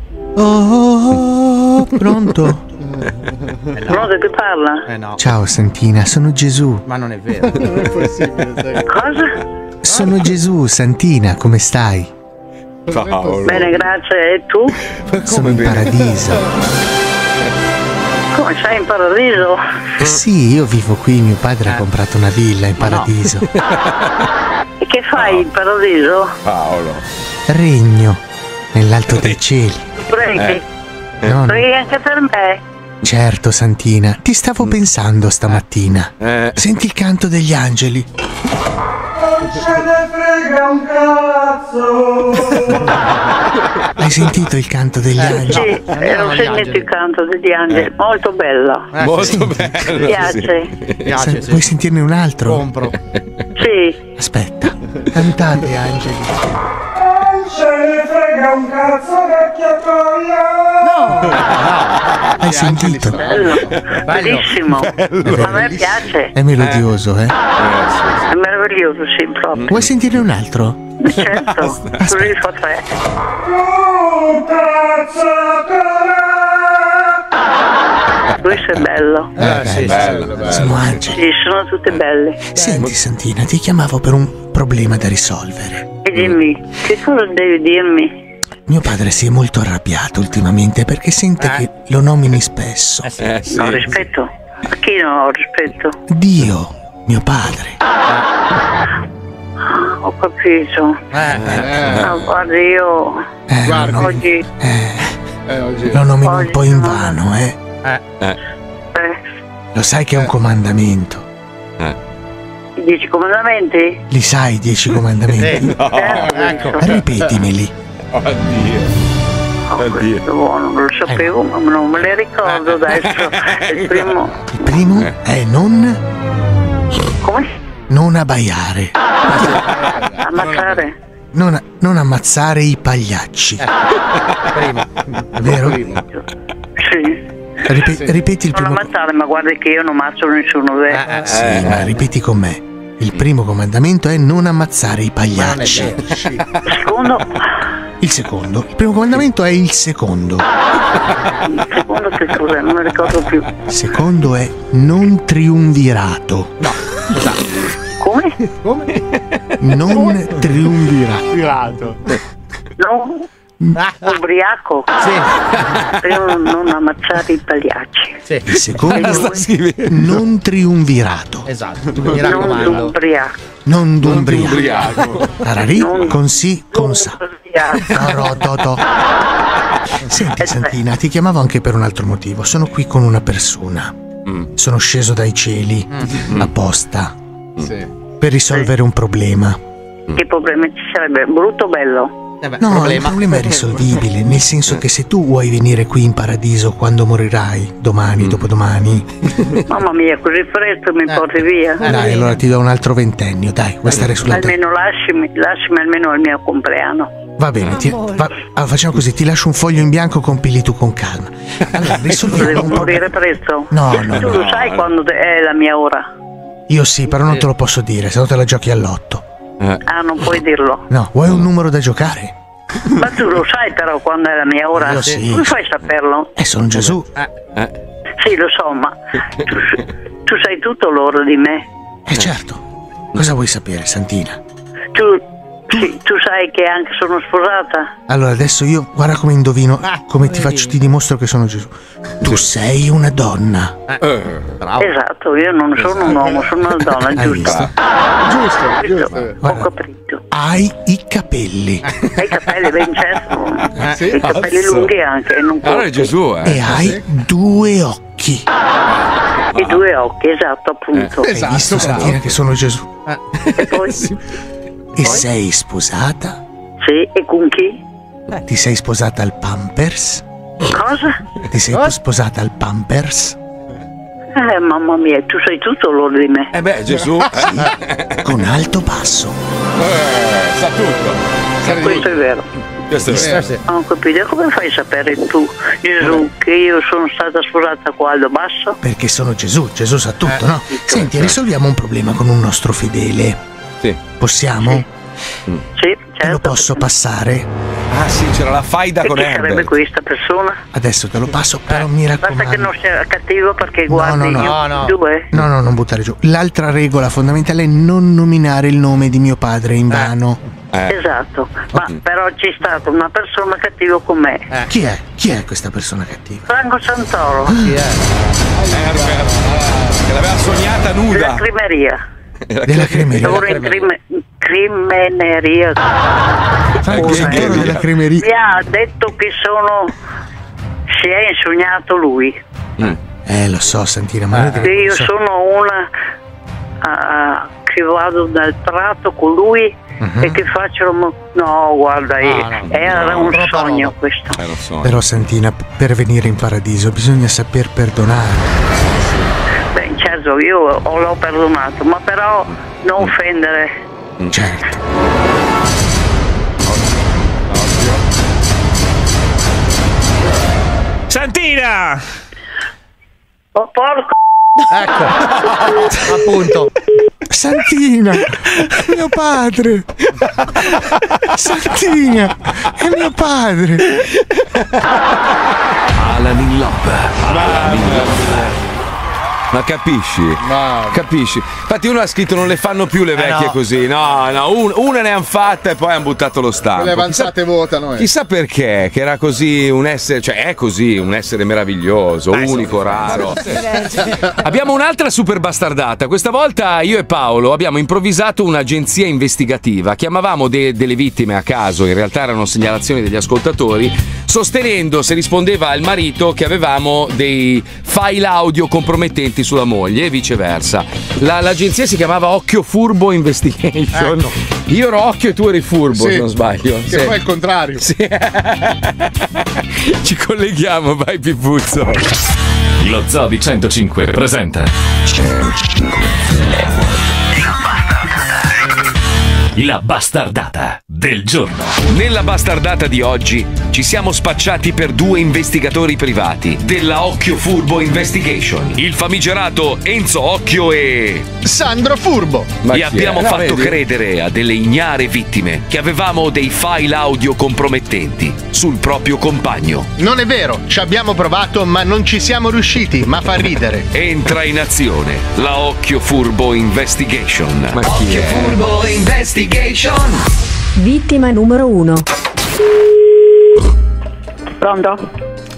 Oh, pronto? Pronto, chi parla? No. Ciao Santina, sono Gesù. Ma non è vero. Non è possibile. Cosa? Sono Gesù, Santina, come stai? Paolo. Bene, grazie. E tu? Sono in paradiso. Come sei in paradiso? Sì, io vivo qui, mio padre ha comprato una villa in paradiso. E che fai in paradiso? Paolo. Regno nell'alto dei cieli. Preghi? No, Preghi anche per me? certo, Santina, ti stavo pensando stamattina. Senti il canto degli angeli. Non ce ne frega un cazzo. Hai sentito il canto degli angeli? Sì, ho sentito il canto degli angeli, molto bello. Molto bello. Mi piace. Vuoi sentirne un altro? Compro. Sì. Aspetta, cantate angeli. Non ce ne frega un cazzo, vecchia troia. Hai sentito? Bello, bellissimo. A me piace. È melodioso, eh? È meraviglioso, sì, proprio. Vuoi sentirne un altro? Certo, così fa 3. Questo è bello. Sì, bello. Sono angeli. Sì, sono tutte belle. Senti Santina, ti chiamavo per un problema da risolvere. E dimmi, che cosa devi dirmi? Mio padre si è molto arrabbiato ultimamente perché sente che lo nomini spesso. No, rispetto? A chi non ho rispetto? Dio, mio padre. Ho capito. No, guarda, io oggi Lo nomino un po' invano, eh? Lo sai che è un comandamento? 10 comandamenti? Li sai i 10 comandamenti? Ecco. Ripetimeli. Oddio. Buono, non lo sapevo, ma non me le ricordo adesso. Il primo. Il primo è non. Come? Non abbaiare. Ammazzare? Non ammazzare i pagliacci. Vero? Sì. Ripeti il Non primo. ammazzare, ma guarda che io non ammazzo nessuno, vero? Sì, ma ripeti con me. Il primo comandamento è non ammazzare i pagliacci. Secondo? Il secondo. Il primo comandamento è il secondo. Il secondo che cos'è? Non mi ricordo più. Il secondo è non triumvirato. No. Come? Non triumvirato. No? Ubriaco? Sì. Non ammazzare i pagliacci. Sì. Il secondo non triumvirato. Esatto, mi raccomando. Non ubriaco. Non d'umbriaco. Tararì, con sì, con sa. Senti Santina, ti chiamavo anche per un altro motivo. Sono qui con una persona. Sono sceso dai cieli apposta per risolvere un problema. Che problema ci sarebbe? Brutto o bello? No, il problema è risolvibile, nel senso che se tu vuoi venire qui in paradiso quando morirai, domani, dopodomani. Mamma mia, così presto mi porti via. Dai, allora ti do un altro ventennio, dai, vuoi stare sulla terra? Almeno lasciami almeno al mio compleanno. Va bene, facciamo così, ti lascio un foglio in bianco, compili tu con calma. Allora, risolviamo Devo un problema. morire presto? No. Tu lo sai quando è la mia ora? Io sì, però non te lo posso dire, se no te la giochi all'otto. Ah, non puoi dirlo. No, vuoi un numero da giocare? Ma tu lo sai però quando è la mia ora? Io sì. Come fai a saperlo? Sono Gesù. Sì, lo so, ma tu sai tutto l'ora di me. Certo. Cosa vuoi sapere, Santina? Tu sai che anche sono sposata? Allora, adesso io, guarda come indovino, come ti faccio, ti dimostro che sono Gesù. Tu sei una donna. Bravo. Esatto, io non sono un uomo, sono una donna, Hai giusto? Giusto. Ho capito. Hai i capelli. Hai i capelli ben certo. I capelli lunghi anche, non Allora è Gesù, E hai 2 occhi. I 2 occhi, esatto, appunto. Hai visto, Santina, che sono Gesù? E poi? E sei sposata? Sì, e con chi? Ti sei sposata al Pampers? Cosa? Ti sei sposata al Pampers? Mamma mia, tu sai tutto l'ora di me. Beh, Gesù. Con alto passo. Sa tutto. Questo è vero. Questo è vero. Ho capito, come fai a sapere tu, Gesù, che io sono stata sposata qua alto basso? Perché sono Gesù, Gesù sa tutto, no? Senti, risolviamo un problema con un nostro fedele. Sì. Possiamo? Sì, certo. Te lo posso passare? Ah sì, c'era la faida E con chi sarebbe Herbert. questa persona? Adesso te lo passo, però mi raccomando. Basta che non sia cattivo perché guardi due. No, non buttare giù. L'altra regola fondamentale è non nominare il nome di mio padre in vano. Esatto, ma però c'è stata una persona cattiva con me. Chi è? Chi è questa persona cattiva? Franco Santoro. Chi è? Che l'aveva sognata nuda. Della cremeria. Della cremeria. Lavoro in crimeneria. Franco Santoro della cremeria. Mi ha detto che si è insognato lui. Lo so, Santina, ma Che io sono una che vado nel prato con lui e che faccio... No, guarda, era un sogno questo. Era un sogno. Però Santina, per venire in paradiso bisogna saper perdonare. Beh, certo, io l'ho perdonato, ma però non offendere. Certo. Santina! Oh, porco! Ecco, appunto. Santina, mio padre. Santina, è mio padre. Alan in Love. Ma capisci? Capisci? Infatti uno ha scritto non le fanno più le vecchie così. No, una ne hanno fatta e poi hanno buttato lo stampo. Le avanzate votano. Chissà perché, che era così un essere, cioè è così un essere meraviglioso, unico, raro. Abbiamo un'altra super bastardata. Questa volta io e Paolo abbiamo improvvisato un'agenzia investigativa. Chiamavamo delle vittime a caso, in realtà erano segnalazioni degli ascoltatori, sostenendo, se rispondeva il marito, che avevamo dei file audio compromettenti sulla moglie e viceversa. L'agenzia si chiamava Occhio Furbo Investigation. Ecco. Io ero occhio e tu eri furbo, se non sbaglio. Che poi è il contrario. Sì. Ci colleghiamo, vai Pipuzzo. Lo Zoo di 105 presenta la bastardata del giorno. Nella bastardata di oggi ci siamo spacciati per due investigatori privati della Occhio Furbo Investigation, il famigerato Enzo Occhio e Sandro Furbo. E abbiamo fatto credere a delle ignare vittime che avevamo dei file audio compromettenti sul proprio compagno. Non è vero, ci abbiamo provato ma non ci siamo riusciti, ma fa ridere. Entra in azione la Occhio Furbo Investigation. Ma chi è? Occhio Furbo Investigation. Vittima numero 1. Pronto?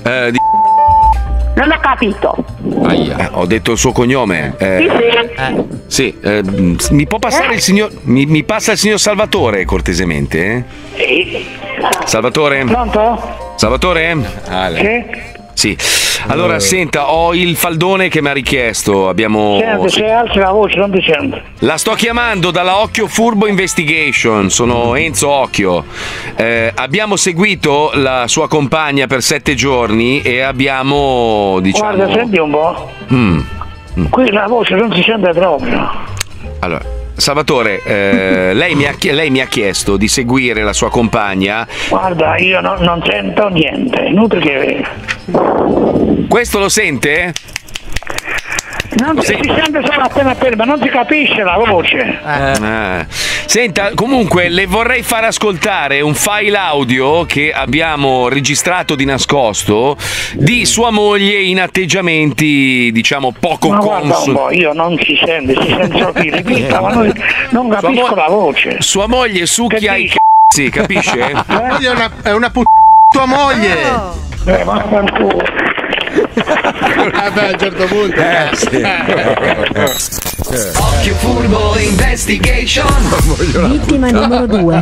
Non ho capito. Ho detto il suo cognome. Sì. Mi può passare il signor. Mi passa il signor Salvatore, cortesemente? Sì. Salvatore? Pronto? Salvatore? Sì. Allora, senta, ho il faldone che mi ha richiesto. Abbiamo. Senti, se alzi la voce, non ti sento. La sto chiamando dalla Occhio Furbo Investigation. Sono Enzo Occhio. Abbiamo seguito la sua compagna per 7 giorni e abbiamo, diciamo. Guarda, senti un po'. Qui la voce non si sente proprio. Allora, Salvatore, lei mi ha chiesto di seguire la sua compagna. Guarda, io non sento niente, inutile che. Questo lo sente? Non si sente solo appena, ma non si capisce la voce. Senta, comunque le vorrei far ascoltare un file audio che abbiamo registrato di nascosto di sua moglie in atteggiamenti, diciamo, poco consoni. Guarda un po', io non si sente solo chi ripeta, ma non capisco la voce. Sua moglie succhia i c***i, capisce? È una tua moglie. Ma fanculo. Vabbè, a un certo punto. Occhio Furbo Investigation. Vittima numero 2.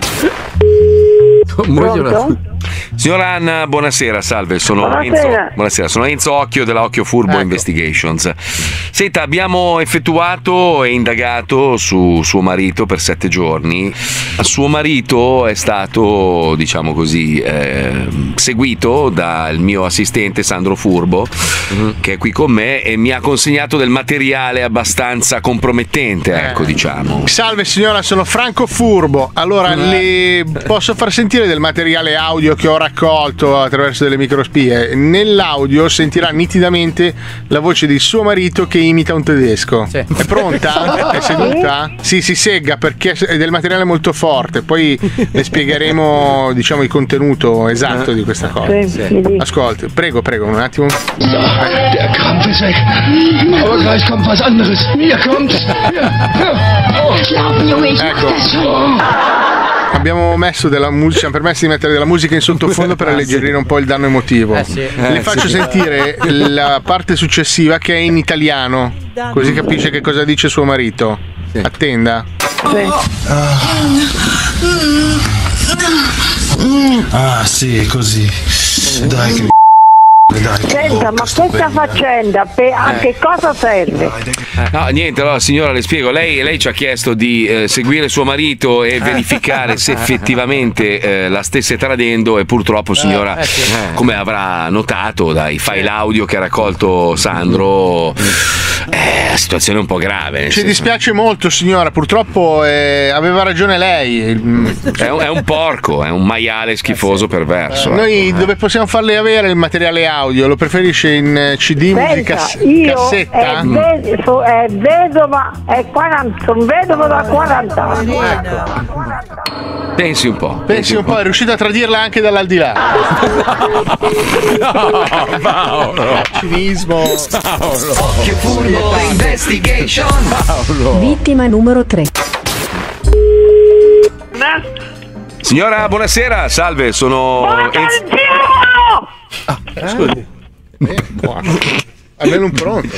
Signora Anna, buonasera, salve, sono Buonasera. Enzo. Buonasera, sono Enzo Occhio della Occhio Furbo Investigations. Senta, abbiamo effettuato e indagato su suo marito per 7 giorni. Suo marito è stato, diciamo così, seguito dal mio assistente Sandro Furbo, che è qui con me, e mi ha consegnato del materiale abbastanza compromettente, ecco, diciamo. Salve signora, sono Franco Furbo. Allora, le posso far sentire del materiale audio che ho raccolto attraverso delle microspie. Nell'audio sentirà nitidamente la voce di suo marito che imita un tedesco. È pronta? È seduta? Sì, si segga perché è del materiale molto forte. Poi le spiegheremo, diciamo, il contenuto esatto di questa cosa. Ascolti, prego, un attimo. Der Krampf ist weg. Aber gleich kommt was anderes. Hier kommt's. Ecco. Abbiamo messo della musica, ci hanno permesso di mettere della musica in sottofondo per alleggerire un po' il danno emotivo. Le faccio sentire la parte successiva che è in italiano, così capisce che cosa dice suo marito. Attenda. Ah sì, è così. Dai che Senta, ma questa faccenda a che cosa serve? No, niente, allora signora le spiego, lei ci ha chiesto di seguire suo marito e verificare se effettivamente la stesse tradendo e purtroppo signora, come avrà notato dai file audio che ha raccolto Sandro, la situazione è un po' grave. Ci dispiace molto signora, purtroppo aveva ragione lei. È un porco, è un maiale schifoso perverso. Noi dove possiamo farle avere il materiale audio? Lo preferisce in CD, musica, cassetta? È vedova, sono vedovo da 40 anni. Pensi un po'. Pensi un po', è riuscito a tradirla anche dall'aldilà. No, Paolo. Cinismo. Paolo. Occhio furbo investigation. Paolo. Vittima numero 3. Signora, buonasera, salve, sono. Scusi. Almeno un pronto.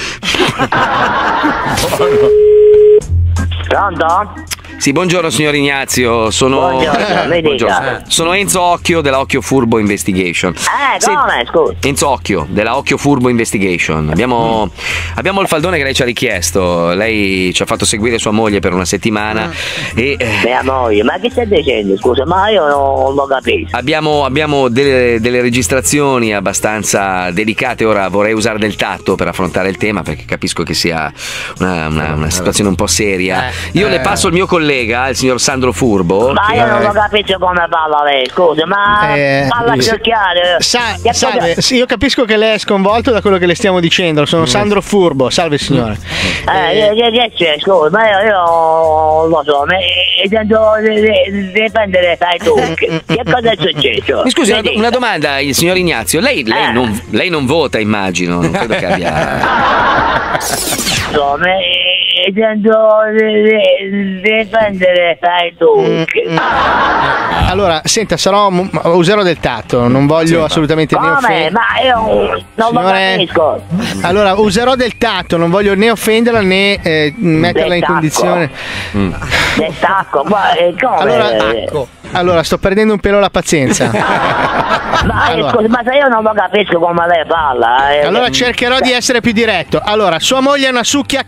Pronto? Sì, buongiorno signor Ignazio, sono sono Enzo Occhio della Occhio Furbo Investigation. Come? Scusa. Enzo Occhio della Occhio Furbo Investigation. Abbiamo il faldone che lei ci ha richiesto. Lei ci ha fatto seguire sua moglie per una settimana e mia moglie, ma che stai dicendo? Scusa, ma io non lo capisco. abbiamo delle registrazioni abbastanza delicate. Ora vorrei usare del tatto per affrontare il tema perché capisco che sia una situazione un po' seria. Io le passo il mio collega, il signor Sandro Furbo. Ma io non lo capisco come parla lei, scusa, ma parla cerchiare. Salve, sì, io capisco che lei è sconvolto da quello che le stiamo dicendo. Sono Sandro Furbo, salve signore. Scusa, ma io lo so, mi sento di prendere dai tu. Che cosa è successo? Mi scusi, una domanda, il signor Ignazio. Lei non vota, immagino. Non credo che abbia. Mi sento di prendere dai tu. Allora, senta, userò del tatto, non voglio assolutamente né offendere. Ma io non lo capisco. Allora, userò del tatto, non voglio né offenderla né metterla in condizione. Del tacco, Allora, sto perdendo un pelo la pazienza. Scusi, ma se io non lo capisco come lei parla. Allora cercherò di essere più diretto. Allora, sua moglie è una succhia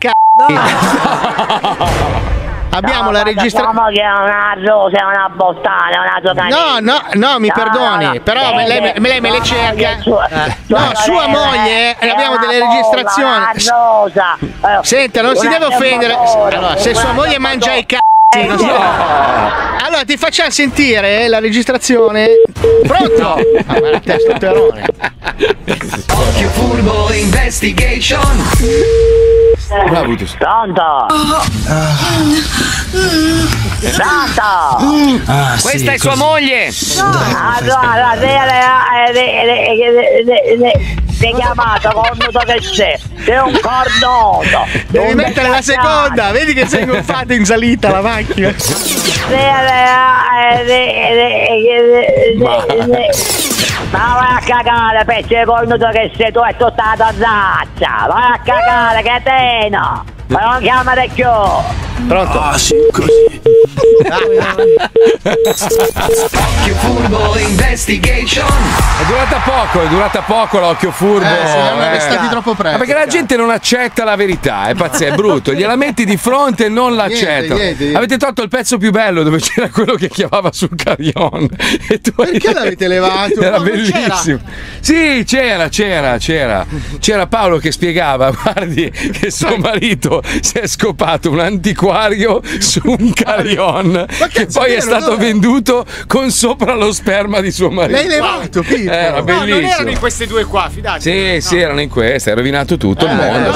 Abbiamo la registrazione. Che è una rosa, è una bottana, una giocata. No, mi perdoni, però lei me le cerca. No, sua moglie, abbiamo delle registrazioni. Senta, non si deve offendere. Allora, se sua moglie mangia i allora ti facciamo sentire la registrazione. Pronto? Guarda, testosterone. Occhio furbo investigation. Pronto? Questa è sua moglie. Allora, sei chiamato cornuto che sei un cornuto. Devi mettere la seconda, vedi che sei ingolfato in salita la macchina. Ma vai a cagare, pezzo di cornuto che sei tu, è tutta la razza. Vai a cagare, che teno. Ma non chiamare più. Pronto? Ah, sì, così. Occhio furbo investigation. È durata poco l'occhio furbo. Siamo stati troppo presto. Perché la gente non accetta la verità, è pazzesco, è brutto. Gliela metti di fronte e non l'accetta. Avete tolto il pezzo più bello dove c'era quello che chiamava sul carillon. Perché l'avete levato? Era bellissimo. Sì, c'era Paolo che spiegava, guardi, che suo marito si è scopato un antiquario su un carillon che poi è stato venduto con sopra lo sperma di suo marito. L'hai levato, Pippo? Era bellissimo. Non erano in queste due qua, fidati. Sì, erano in queste, hai rovinato tutto il mondo.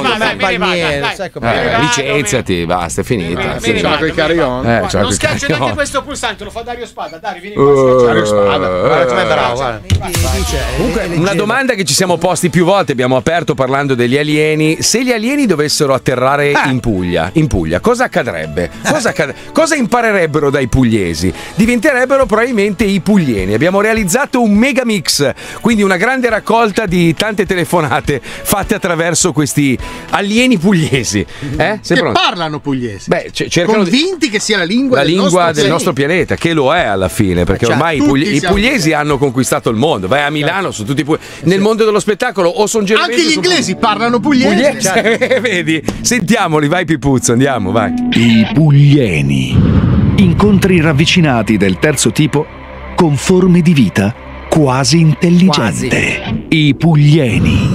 Licenziati, basta, è finita. C'era quel carillon. Non schiaccia neanche questo pulsante, lo fa Dario Spada. Dario, vieni qua. Dario Spada. Guarda com'è bravo. Comunque, una domanda che ci siamo posti più volte, abbiamo aperto parlando degli alieni. Se gli alieni dovessero atterrare in Puglia, cosa accadrebbe? Cosa imparerebbero dai pugliesi? Diventerebbero probabilmente i puglieni. Abbiamo realizzato un mega mix, quindi una grande raccolta di tante telefonate fatte attraverso questi alieni pugliesi. Sei che pronto? parlano pugliese. Beh, cercano convinti che sia la lingua del nostro pianeta, che lo è alla fine, perché ormai i pugliesi hanno conquistato il mondo. Vai a Milano, sono tutti nel mondo dello spettacolo o sono genovesi. Anche gli inglesi parlano pugliese. Vedi? Sentiamoli, vai Pipuzzo, andiamo, vai. I puglieni. Incontri ravvicinati del terzo tipo con forme di vita quasi intelligente. I puglieni.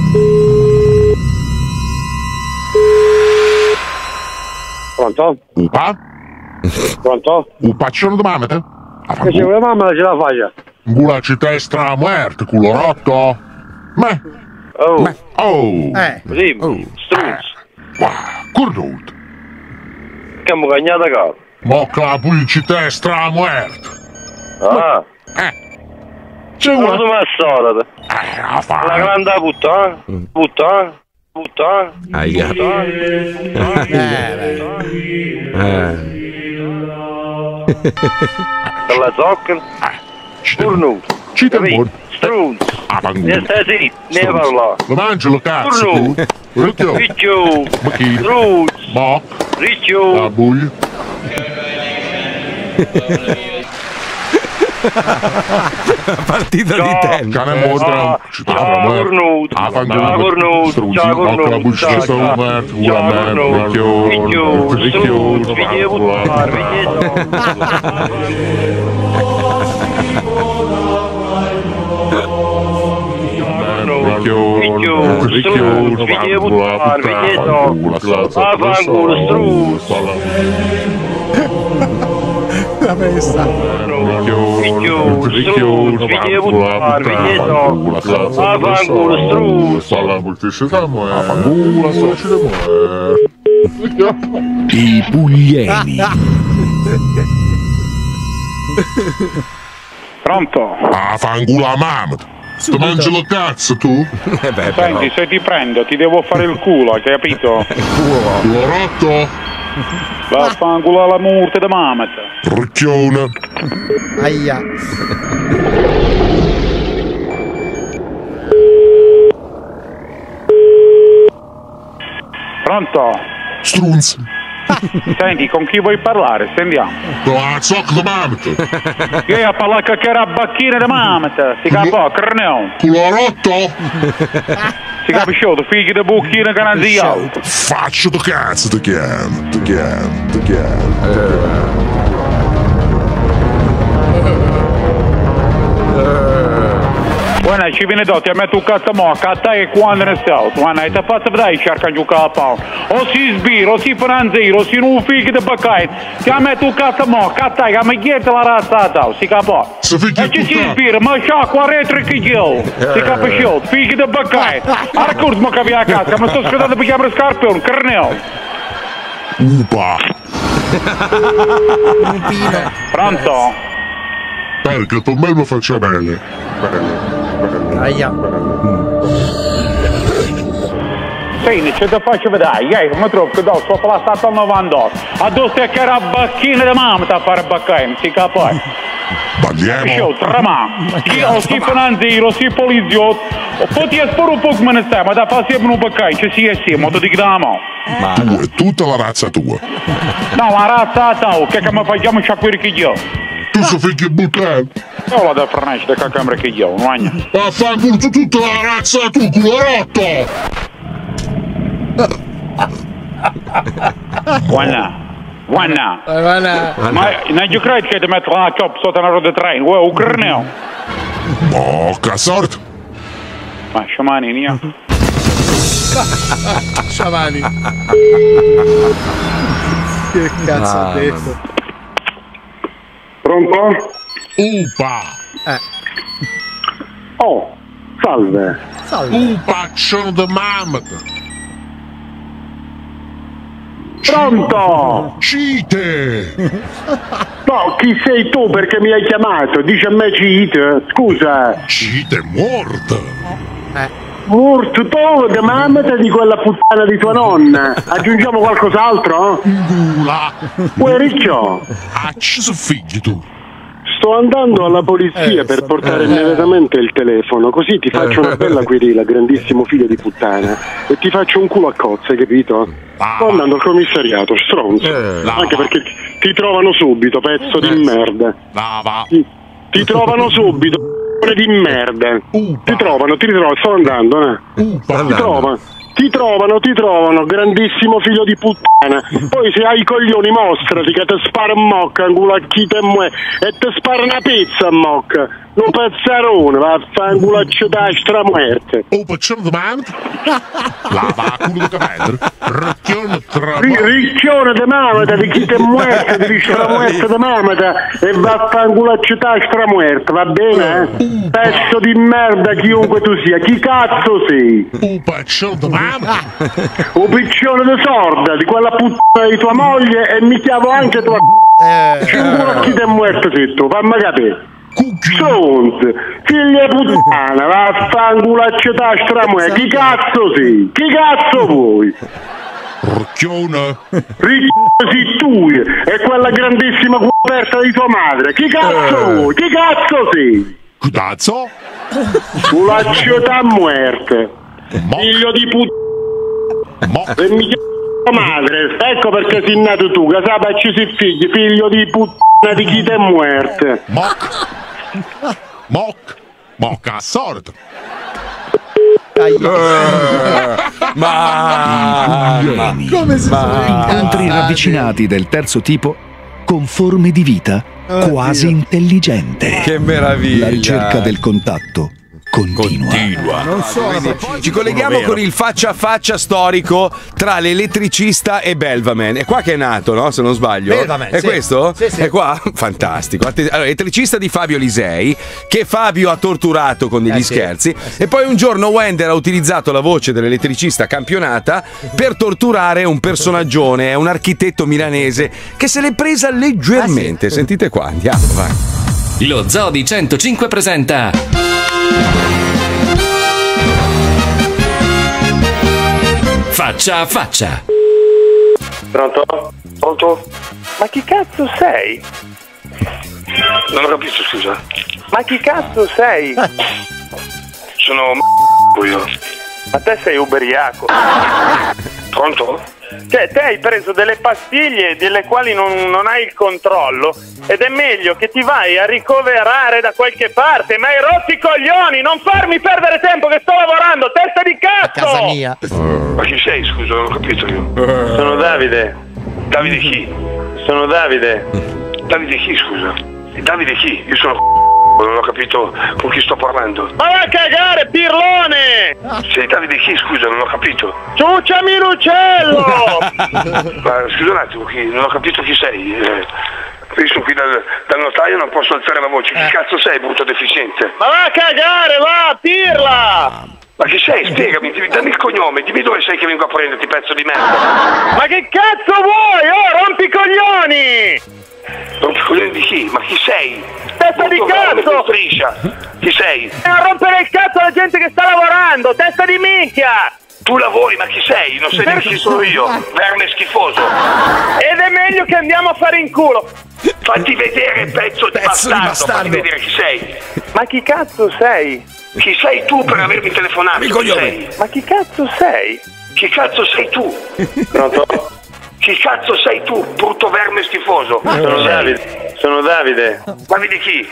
Pronto? Upa? Pronto? Upa, ci sono domande? Che se vuole mamma ce la faccia. Gula città è stramuerte, culo rotto. Ma. Sì, struzzo. Cornuto. Che mo cagnata capo. Mocca la pubblicità è stramuerte. Ah. C'è una sorda. La grande puttana. Puttana. Aia. Per la zocca. Cornuto. Strunzo. Ne stai zitto, ne parla. Lo mangi lo cazzo tu? Ricchio. Strunzo. Ricchio. La buglia. Partita di tennis. Cane mostra. Ciao cornuto. Ciao cornuto. Ciao cornuto. La messa. I puglieni. Pronto? Fangula mamma. Tu mangi lo cazzo tu? Senti, se ti prendo ti devo fare il culo, hai capito? Culo rotto? Vaffanculo alla morte da mamma. Ricchione. Aia. Pronto? Strunz. Senti, con chi vuoi parlare? Sentiamo. La zocca da mamma. Io a parlare che era bacchina da mamma. Si capò, carneone. Culo rotto? Si capisce, figli di bucchina che non si alto. Faccio da cazzo ti chiamo. Guarda, ci viene dotti a me tu cazzo mocca, a te e quando ne stai. Guarda, ti faccio vedere cerca di giocare a palla. O si sbira, o si franzira, o si non figli di baccai. Ti a me tu cazzo mocca, a te che mi chiede la razza a te, si capò. E ci si sbira, ma sciacqua retro che io. Si capisce, figli di baccai. A raccordo che vi a casa, ma sto scordando per chiamare scarpione, carneo. Upa. Pronto? Perché per me lo faccia bene. Aia. Sì, ce te faccio vedere, mi trovo che do sopra la stata al 98. Addosso che era bacchina di mamma a fare bacchina, si capisce. Balliamo. O si finanziero, o si poliziotto, o poi spero un po' come ne stai, ma da fare sempre un bacchino, ci si è sì, ma ti dico da mo. Ma tu è tutta la razza tua. No, la razza tua, che mi facciamo sciacquare che io. Tu sei figlio buttato. Io la da fornire da camera che io, non agna. Vaffanculo tutta la razza tu, culo rotto! Guarda. Ma non ci credi che ti metto la coppa sotto una roda di treno, vuoi un carneo? Mocca sorte! Ma sciamani, io. Sciamani. Che cazzo ha detto? Pronto? Upa! Oh, salve. Upa, sono da mamma! Pronto? Cite! No, chi sei tu perché mi hai chiamato? Dice a me Cite, scusa. Cite è morta! Morto povero, mamma di quella puttana di tua nonna. Aggiungiamo qualcos'altro? Uè riccio. Acceso figli tu. Sto andando alla polizia per portare immediatamente il telefono, così ti faccio una bella querela, grandissimo figlio di puttana, e ti faccio un culo a cozze, capito? Sto andando al commissariato, stronzo. Anche perché ti trovano subito, pezzo di merda. Ti trovano subito, di merda. Ti trovano, sto andando, Ti trovano, grandissimo figlio di puttana. Poi se hai i coglioni mostrati che te spara un mocca, un culo a chi te muore, e te spara una pizza a mocca. Un pezzarone, va a fare un culo a città stramuerte. Oh, facciamo domanda? Lava culo di camello. Ricchione di mamata, di chi te muerte, di stramuerte di mamata, e va a fare un culo a città stramuerte, va bene? Pezzo di merda chiunque tu sia, chi cazzo sei? Oh, facciamo domanda? Un piccione di sorda, di quella puttana di tua moglie, e mi chiamo anche tua sicuro chi te muerto sei tu, fammi capire. Stronzo, figlia puttana, vaffanculo a città stramuerte, chi cazzo sei? Chi cazzo vuoi? Ricchione. Ricchione sei tu, e quella grandissima coperta di tua madre, chi cazzo vuoi? Chi cazzo sei? Chi cazzo? Una città muerte, figlio di puttana, e mi chiamo madre, ecco perché sei nato tu, che sai ci sei figlio di puttana di chi te muerte. Mocca, sordo. Come si sono incontri ravvicinati del terzo tipo con forme di vita quasi intelligente. Che meraviglia! La ricerca del contatto continua. Non so, ci colleghiamo con il faccia a faccia storico tra l'elettricista e Belvaman. È qua che è nato, no? Se non sbaglio. Belvaman, è sì. questo? Sì, sì. È qua? Fantastico. Allora, elettricista di Fabio Lisei, che Fabio ha torturato con degli scherzi. E poi un giorno Wender ha utilizzato la voce dell'elettricista campionata per torturare un personaggione, è un architetto milanese che se l'è presa leggermente. Sentite qua, andiamo, vai. Lo Zoo di 105 presenta Faccia a faccia. Pronto? Pronto? Ma chi cazzo sei? Non ho capito, scusa. Ma chi cazzo sei? Sono io. Ma te sei ubriaco. Pronto? Cioè, te hai preso delle pastiglie delle quali non hai il controllo, ed è meglio che ti vai a ricoverare da qualche parte. Ma hai rotto i coglioni, non farmi perdere tempo che sto lavorando, testa di cazzo! A casa mia. Ma chi sei, scusa? Non ho capito io. Sono Davide. Davide chi? Sono Davide. Davide chi, scusa? Davide chi? Io sono non ho capito con chi sto parlando. Ma va a cagare, pirlone! Sei Davide chi, scusa? Non ho capito. Ciucciami l'uccello! Ma scusa un attimo, non ho capito chi sei. Io sono qui dal notaio, non posso alzare la voce. Chi cazzo sei, brutto deficiente? Ma va a cagare, va, pirla! Ma chi sei? Spiegami, dammi il cognome, dimmi dove sei che vengo a prenderti, pezzo di merda. Ma che cazzo vuoi? Oh, rompi i coglioni! Rompi i coglioni di chi? Ma chi sei? Testa di cazzo! Striscia. Chi sei? A rompere il cazzo alla gente che sta lavorando, testa di minchia! Tu lavori, ma chi sei? Non sai neanche chi sono io, verme schifoso. Ed è meglio che andiamo a fare in culo. Fatti vedere, pezzo di bastardo, fatti vedere chi sei. Ma chi cazzo sei? Chi sei tu per avermi telefonato? Chi sei? Ma chi cazzo sei? Chi cazzo sei tu? Pronto? Chi cazzo sei tu, brutto verme schifoso? Sono Davide. Sono Davide. Davide chi?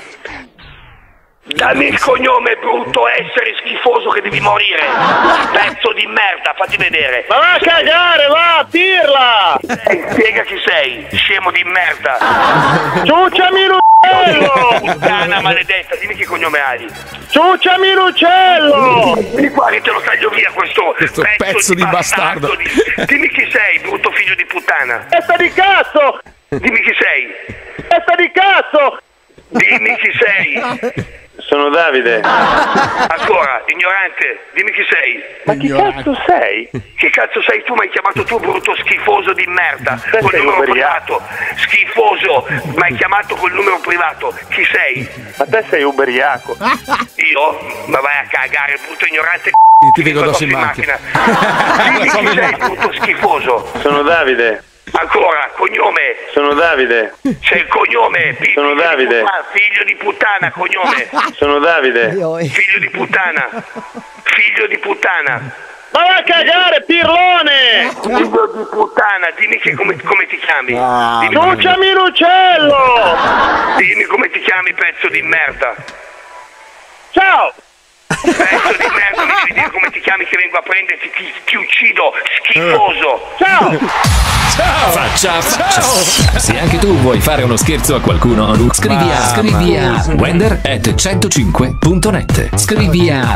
Dammi il cognome, brutto essere schifoso che devi morire. Pezzo di merda, fatti vedere. Ma va a cagare, va, pirla! Spiega chi sei, scemo di merda. Ciucciami l'uccello! Puttana maledetta, dimmi che cognome hai. Ciucciami l'uccello! Vieni qua che te lo taglio via questo pezzo di bastardo. Dimmi chi sei, brutto figlio di puttana. Testa di cazzo! Dimmi chi sei. Testa di cazzo! Dimmi chi sei. Sono Davide. Ancora, ignorante, dimmi chi sei. Ma chi cazzo sei? Che cazzo sei tu? Mi hai chiamato tu, brutto schifoso di merda. Col numero privato. Schifoso, mi hai chiamato col numero privato. Chi sei? Ma te sei ubriaco. Io? Ma vai a cagare, brutto ignorante. ti vedo addosso in macchina. Dimmi chi sei, brutto schifoso. Sono Davide. Ancora, cognome. Sono Davide. C'è il cognome. Sono Davide. Figlio di puttana, cognome. Sono Davide. Figlio di puttana. Figlio di puttana. Ma va a cagare, pirlone! Figlio di puttana, dimmi come ti chiami. Ciucciami l'uccello! Dimmi come ti chiami, pezzo di merda. Ciao! Pezzo di merda, mi devi dire come ti chiami che vengo a prenderti, ti uccido, schifoso. Ciao! Faccia. Se anche tu vuoi fare uno scherzo a qualcuno, scrivi a wender@105.net. Scrivi a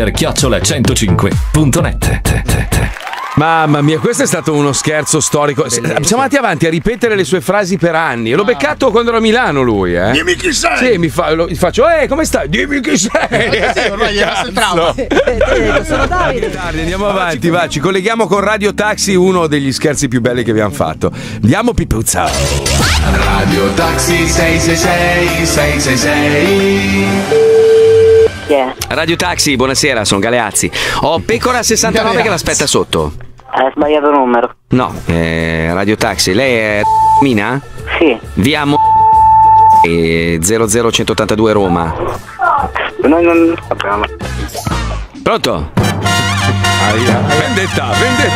wender@105.net. Mamma mia, questo è stato uno scherzo storico. Siamo andati avanti a ripetere le sue frasi per anni. E l'ho beccato quando ero a Milano lui, Dimmi chi sei. Sì, gli faccio, come stai? Dimmi chi sei. Sì, ormai gli è passato il trauma. Sono Davide. Andiamo avanti, va. Ci colleghiamo con Radio Taxi, uno degli scherzi più belli che abbiamo fatto. Andiamo, Pipuzza. Radio Taxi 666. Radio Taxi, buonasera, sono Galeazzi. Ho Pecora 69 che l'aspetta sotto. Hai sbagliato numero. No, Radio Taxi, lei è Mina? Sì. Via 00182 Roma. Noi non sappiamo. Pronto? Vendetta.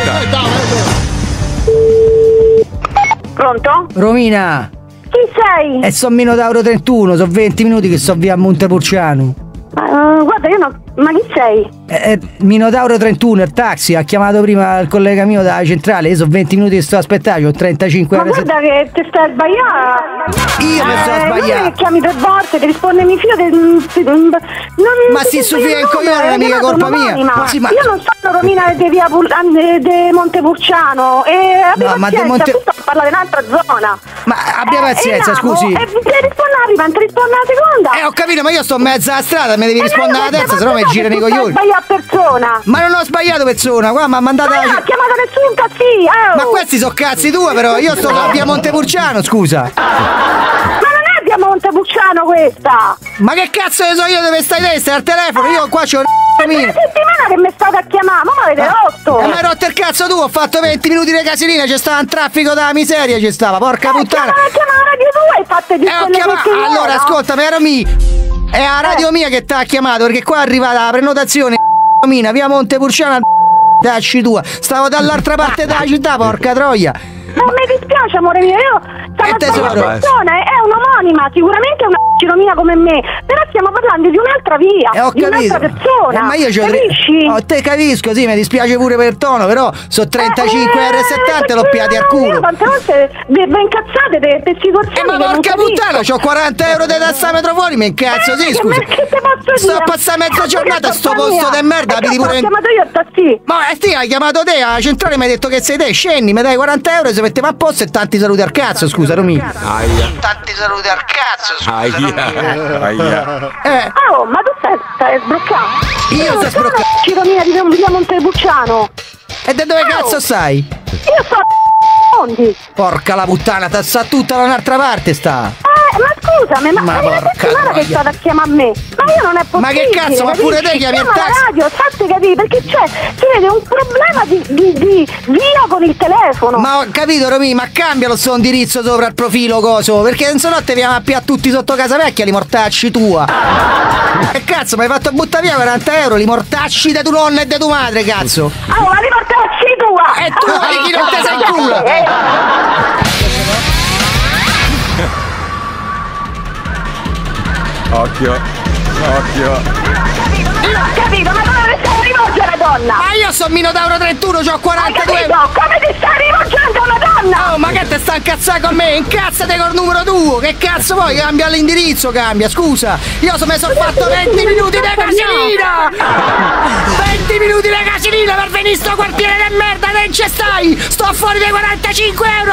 Pronto? Romina! Chi sei? E sono Minotauro 31, sono 20 minuti che sto via a Montepulciano. Guarda, io no. Ma chi sei? Minotauro 31, il taxi, ha chiamato prima il collega mio dalla centrale, io sono 20 minuti che sto a aspettare, ho 35 Ma euro. guarda che ti stai sbagliando. Io mi sto sbagliando. Non è che chiami 3 volte, ti risponde mio figlio Ma si suffica in coglione, non è mica colpa mia. Sì, ma... Io non sono Romina di via de Montepulciano e abbiamo pazienza, tu stai a parlare di un'altra zona. Ma abbia pazienza, scusi. E ti risponde la prima, ti risponde la seconda. Ho capito, ma io sto in mezzo alla strada, mi devi rispondere alla terza, sennò mi girano i coglioni. A persona. Ma non ho sbagliato persona, qua mi ha mandato. Ma non ha chiamato nessun taxi. Ma questi sono cazzi tua, però io sto a via Montepulciano, scusa. Ma non è via Montepulciano questa. Ma che cazzo ne so io dove stai te? Stai al telefono, io qua c'ho una settimana che mi state a chiamare, ma avete rotto. Ma hai rotto il cazzo tu, ho fatto 20 minuti di casilina, c'è stava un traffico della miseria, c'è stava, porca puttana. Chiama la radio tua e fate di allora ascoltami, è la radio mia che ti ha chiamato, perché qua è arrivata la prenotazione Mina, via Montepulciano, dacci tua. Stavo dall'altra parte della città, porca troia. Non mi dispiace, amore mio, io stavo a persona, è un'omonima, sicuramente è una Romina come me, però stiamo parlando di un'altra via, di un'altra persona. Ma io capisci? Te capisco, sì, mi dispiace pure per il tono, però sono 35 R70 l'ho piati al culo. Tante volte vi incazzate per situazioni. Ma porca puttana, c'ho 40 euro di tassametro fuori, mi incazzo, sì, scusa. Che te posso dire? Sto a passare mezza giornata a sto posto di merda, mi pure. Ho chiamato io il taxi. Ma sì, hai chiamato te, alla centrale mi hai detto che sei te, scendi, mi dai 40 euro, si metteva a posto e tanti saluti al cazzo, scusa, Romina. Tanti saluti al cazzo, scusa. Oh, ma tu stai sbloccato? Io sto sbloccato. Romina di via Montepulciano. E da dove cazzo stai? Io sto a Mondi. Porca la puttana, sta tutta da un'altra parte sta. Ma scusami, ma è una settimana che state a chiamare a me. Ma io non è possibile. Ma che cazzo, ma pure te chiami il taxi? La radio, fatti capire, perché c'è, si vede un problema di via con il telefono. Ma ho capito, Romy, ma cambialo sto indirizzo sopra il profilo coso, perché se no te vi a tutti sotto casa vecchia, li mortacci tua. Che cazzo, mi hai fatto buttare via 40 euro, li mortacci di tua nonna e di tua madre, cazzo. Oh, ma li mortacci tua! E tu di chi non te sei in culo? Occhio. Io ho capito, ma dove stai rivolgere, donna? Ma io sono Minotauro 31, c'ho 42. Come ti stai rivolgendo a una donna? Oh, ma che te sta incazzando con me? Incazzate col numero tuo. Che cazzo vuoi? Cambia l'indirizzo, cambia, scusa. Io mi sono fatto 20 minuti di casilina. 20 minuti di casilina per venire sto quartiere di merda, non ci stai. Sto fuori dei 45 euro.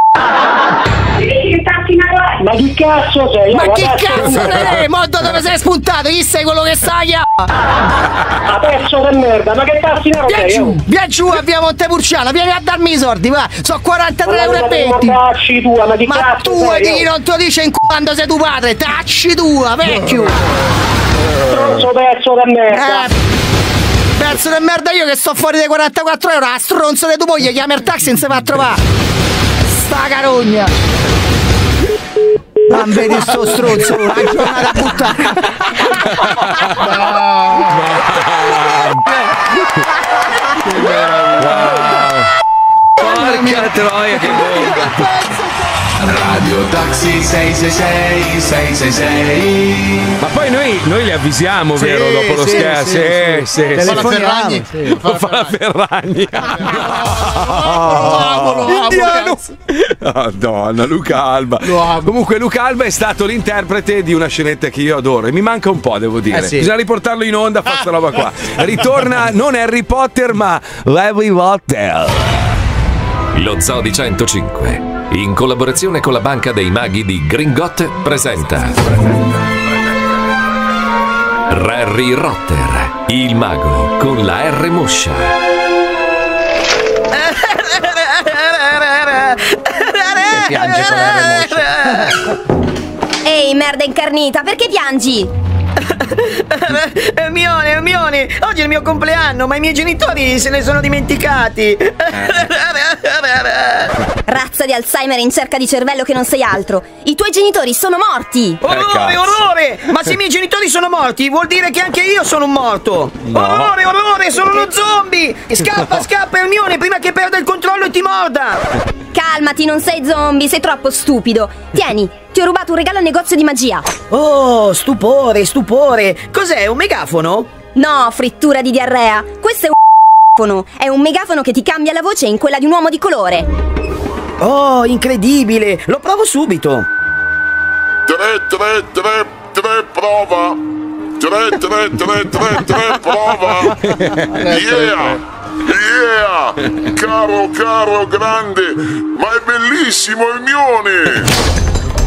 Ma chi cazzo sei? Ma chi cazzo sei? Moddo dove sei spuntato? Chi sei quello che sai? A pezzo di merda, ma che cazzo sei? Vieni giù a via Montepulciano, vieni a darmi i soldi, va. Sono 43,20 euro. Ma tu di non te lo dice in quando sei tuo padre, tacci tua, vecchio. Stronzo pezzo di merda. pezzo di merda, io che sto fuori dai 44 euro, a stronzo di tua moglie chiama il taxi e non si va a trovare. Sta carogna. Non vedi sto stronzo, una giornata a buttare. Porca troia, che bomba! Radio Taxi 666 666. Ma poi noi li avvisiamo, sì, vero? Dopo lo scherzo. Sì. Fa la Ferragni. Fa la Ferragni. Madonna, Luca Alba. Comunque Luca Alba è stato l'interprete di una scenetta che io adoro e mi manca un po', devo dire. Sì. Bisogna riportarlo in onda, fa sta roba qua. Ritorna non Harry Potter, ma Harry Potter. Lo Zoo di 105, in collaborazione con la Banca dei Maghi di Gringot, presenta Harry Potter, il mago con la R moscia. Piange con la R moscia. Ehi, merda incarnita, perché piangi? Hermione, oggi è il mio compleanno, ma i miei genitori se ne sono dimenticati. Razza di Alzheimer in cerca di cervello che non sei altro. I tuoi genitori sono morti. Orrore! Ma se i miei genitori sono morti, vuol dire che anche io sono un morto. No. Orrore, sono uno zombie. Scappa, Hermione, prima che perda il controllo e ti morda. Calmati, non sei zombie, sei troppo stupido. Tieni, ti ho rubato un regalo al negozio di magia. Oh, stupore. Cos'è, un megafono? No, frittura di diarrea. Questo è un megafono. È un megafono che ti cambia la voce in quella di un uomo di colore. Oh, incredibile. Lo provo subito. 3 prova. 3 prova. Yeah! Caro, grande, ma è bellissimo Hermione!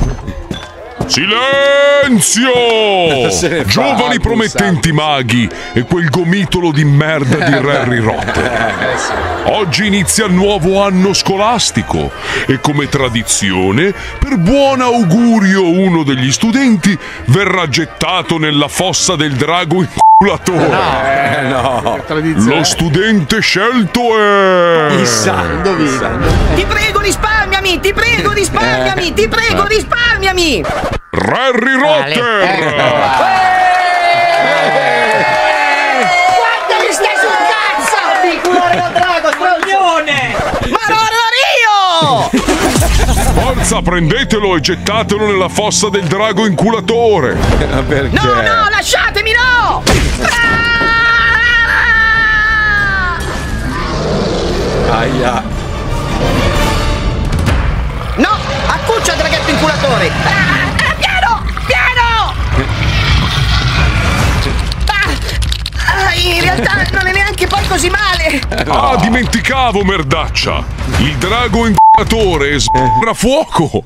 Silenzio! Giovani promettenti maghi e quel gomitolo di merda di Harry Potter. Oggi inizia il nuovo anno scolastico e come tradizione, per buon augurio, uno degli studenti verrà gettato nella fossa del drago inculatore. No. Lo studente scelto è... Ti prego, risparmiami! Harry Potter! Guarda, mi stai sul cazzo! Il colore del drago, coglione! Ma non ero io! Forza, prendetelo e gettatelo nella fossa del drago inculatore! Perché? No, lasciatemi, no! Aia. No, accuccia il draghetto inculatore! Piano! In realtà non è neanche poi così male! Ah, dimenticavo, merdaccia! Il drago inculatore sbarra fuoco!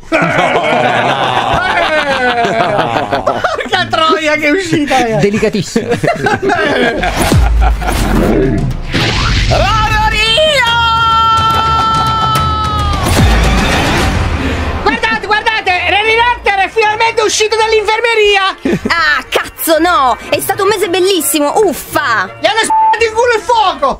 Porca troia, che è uscita! Delicatissimo. Guardate! Harry Potter è finalmente uscito dall'infermeria! Ah, cazzo no! È stato un mese bellissimo, uffa! Gli hanno sparato il culo il fuoco!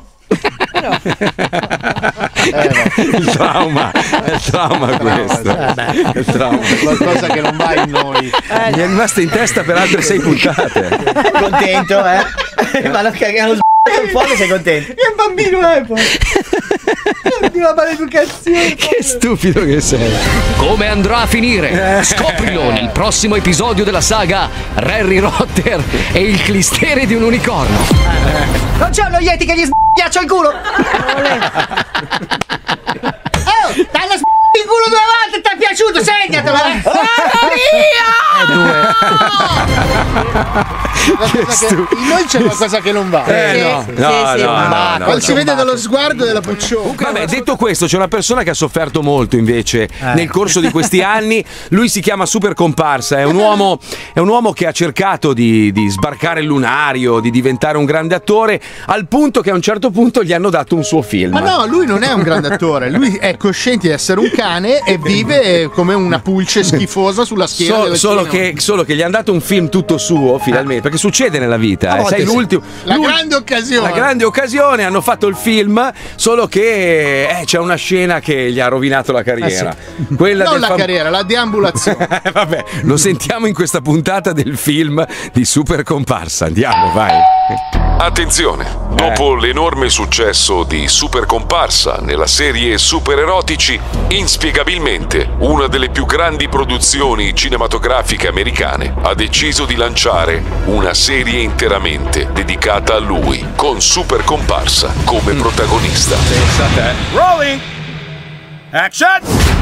Il trauma questo. Il trauma. Qualcosa che non va in noi. Mi è rimasta in testa per altre 6 puntate. Contento, Ma lo cagano il fuoco, sei contento? Che bambino è poi? Ultima maleducazione. Che stupido che sei. Come andrà a finire? Scoprilo nel prossimo episodio della saga Harry Potter e il clistere di un unicorno. Non c'è uno Yeti che gli sghiaccia il culo! Oh, t'hanno il culo 2 volte e ti è piaciuto, segnatelo! In noi c'è qualcosa che non va. No. Quando si vede dallo sguardo della Puccione. Vabbè, detto questo, c'è una persona che ha sofferto molto invece nel corso di questi anni. Lui si chiama Super Comparsa, è un uomo che ha cercato di sbarcare il lunario, di diventare un grande attore, al punto che a un certo punto gli hanno dato un suo film. Ma no, lui non è un grande attore, lui è cosciente di essere un cane e vive come una pulce schifosa sulla schiena. Solo che gli hanno dato un film tutto suo, finalmente, perché succede nella vita, sei l'ultimo. La grande occasione. La grande occasione, hanno fatto il film, solo che c'è una scena che gli ha rovinato la carriera. Quella non del la carriera, la deambulazione. Vabbè, lo sentiamo in questa puntata del film di Super Comparsa. Andiamo, vai. Attenzione, dopo l'enorme successo di Super Comparsa nella serie Super Erotici, inspiegabilmente una delle più grandi produzioni cinematografiche americane ha deciso di lanciare una serie interamente dedicata a lui, con Super Comparsa come protagonista. Rolling! Action!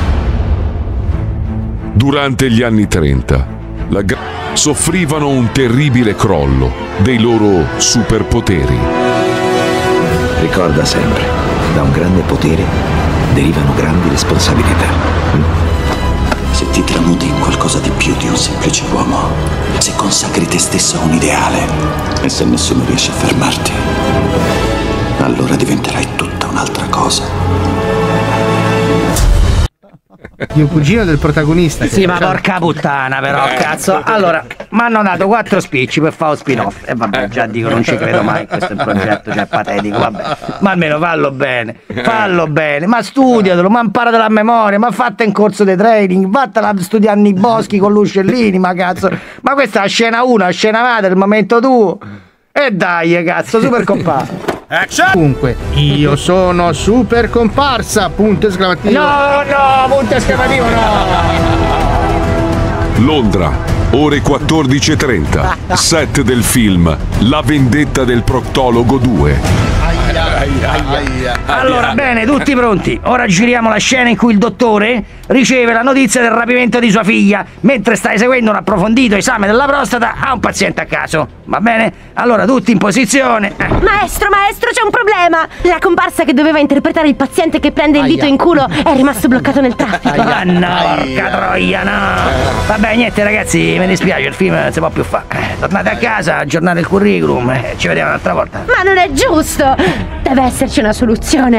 Durante gli anni 30, soffrivano un terribile crollo dei loro superpoteri. Ricorda sempre, da un grande potere derivano grandi responsabilità. Se ti tramuti in qualcosa di più di un semplice uomo, se consacri te stesso a un ideale e se nessuno riesce a fermarti, allora diventerai tutta un'altra cosa. Mio cugino del protagonista. Sì, ma porca puttana, però, cazzo. Allora, mi hanno dato 4 spicci per fare lo spin-off. E vabbè, già dico, non ci credo mai. Questo è il progetto, cioè patetico, vabbè. Ma almeno fallo bene, ma studiatelo, ma imparatelo a memoria, ma fatta in corso di training, vattela studiare nei boschi con l'uscellini, ma cazzo. Ma questa è la scena 1, la scena madre, il momento tuo. E dai, cazzo, Super Comparsa. Comunque, io sono Super Comparsa, punto esclamativo. No, punto esclamativo, no. Londra, ore 14:30. Set del film La vendetta del proctologo 2. Allora, bene, tutti pronti. Ora giriamo la scena in cui il dottore riceve la notizia del rapimento di sua figlia mentre sta eseguendo un approfondito esame della prostata a un paziente a caso. Va bene? Allora, tutti in posizione. Maestro, c'è un problema. La comparsa che doveva interpretare il paziente che prende il dito in culo è rimasto bloccato nel traffico. Ah no, porca troia, no. Vabbè, niente ragazzi, mi dispiace, il film non si può più fare. Tornate a casa, aggiornate il curriculum, ci vediamo un'altra volta. Ma non è giusto. Deve esserci una soluzione.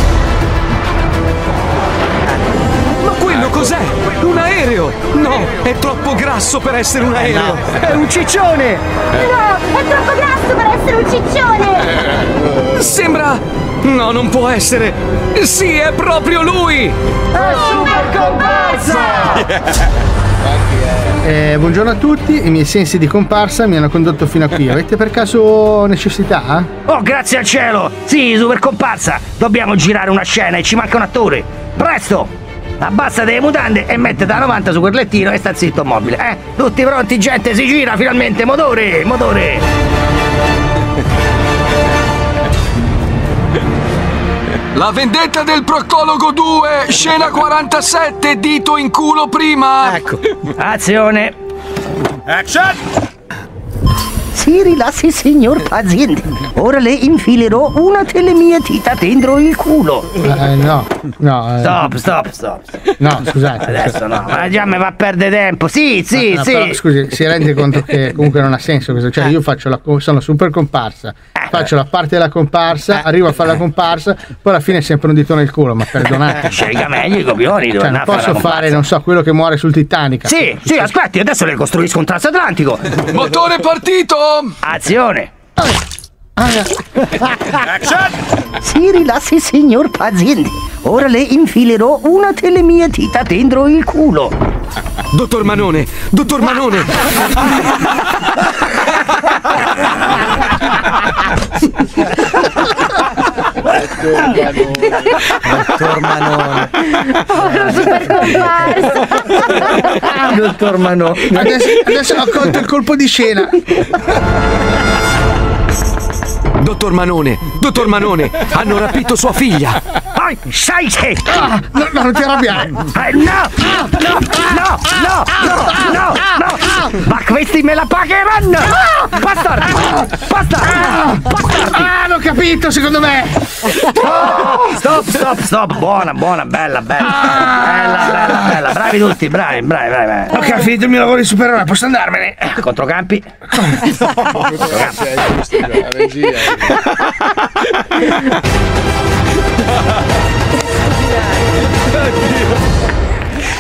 Ma quello cos'è? Un aereo? No, è troppo grasso per essere un aereo. È un ciccione. No, è troppo grasso per essere un ciccione. Sembra... No, non può essere. Sì, è proprio lui. È Super Comparsa. Buongiorno a tutti, i miei sensi di comparsa mi hanno condotto fino a qui. Avete per caso necessità? Oh, grazie al cielo! Sì, Super Comparsa! Dobbiamo girare una scena e ci manca un attore! Presto! Abbassate le mutande e mettete a 90 su quel lettino e sta zitto mobile, Tutti pronti, gente? Si gira finalmente! Motore! La vendetta del proctologo 2, scena 47, dito in culo prima. Ecco. Azione. Action! Si rilassi, signor paziente. Ora le infilerò una delle mie dita dentro il culo. No. Stop. No, scusate. Adesso no, ma già mi va a perdere tempo. Sì. Però, scusi, si rende conto che comunque non ha senso questo. Cioè, io sono Super Comparsa, faccio la parte della comparsa, arrivo a fare la comparsa, poi alla fine è sempre un dito nel culo, ma perdonate. Scelga meglio i copioni. Cioè, non posso fare, non so, quello che muore sul Titanic. Sì, aspetti, adesso le costruisco un transatlantico. Motore partito! Azione! Action! Si rilassi, signor paziente. Ora le infilerò una delle mie dita dentro il culo. Dottor Manone! Dottor Manone! Povero Super Comparsa. Dottor Manone. Adesso ho colto il colpo di scena. Dottor Manone, hanno rapito sua figlia. Sai che? No, non ti arrabbiare. No! Ma questi me la pagheranno! Bastardo! L'ho capito, secondo me. Stop! Buona, bella. Bella. Bravi tutti, bravi. Ok, finito il mio lavoro di supereroe, posso andarmene? Controcampi. La regia.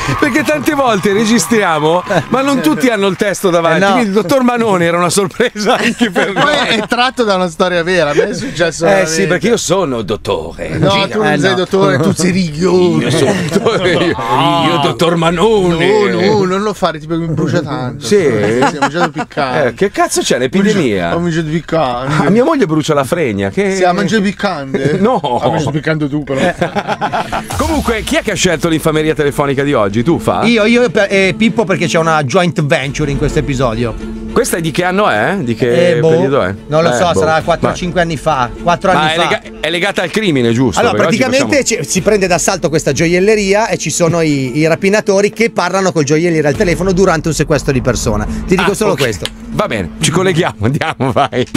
perché tante volte registriamo, ma non tutti hanno il testo davanti. No. Quindi il dottor Manone era una sorpresa anche per noi. Poi è tratto da una storia vera, a me è successo veramente. Sì, perché io sono dottore. No, tu non sei dottore, tu sei righioso. Io sono dottore, io dottor Manone. No, non lo fare, tipo mi brucia tanto. Sì? Ho mangiato piccante. Che cazzo c'è? L'epidemia? Ho mangiato piccante. Mia moglie brucia la fregna. Che... Si ha mangiato piccante? No. Ha mangiato piccante tu, però. Comunque, chi è che ha scelto l'infameria telefonica di oggi? Tu fa? Io e Pippo, perché c'è una joint venture in questo episodio. Questa è di che anno è? Di che periodo è? Non lo so, sarà 4-5 anni fa. 4 anni fa. È legata al crimine, giusto? Allora, Perché praticamente si prende d'assalto questa gioielleria e ci sono i rapinatori che parlano col gioielliere al telefono durante un sequestro di persona. Ti dico solo questo. Va bene, ci colleghiamo, andiamo, vai.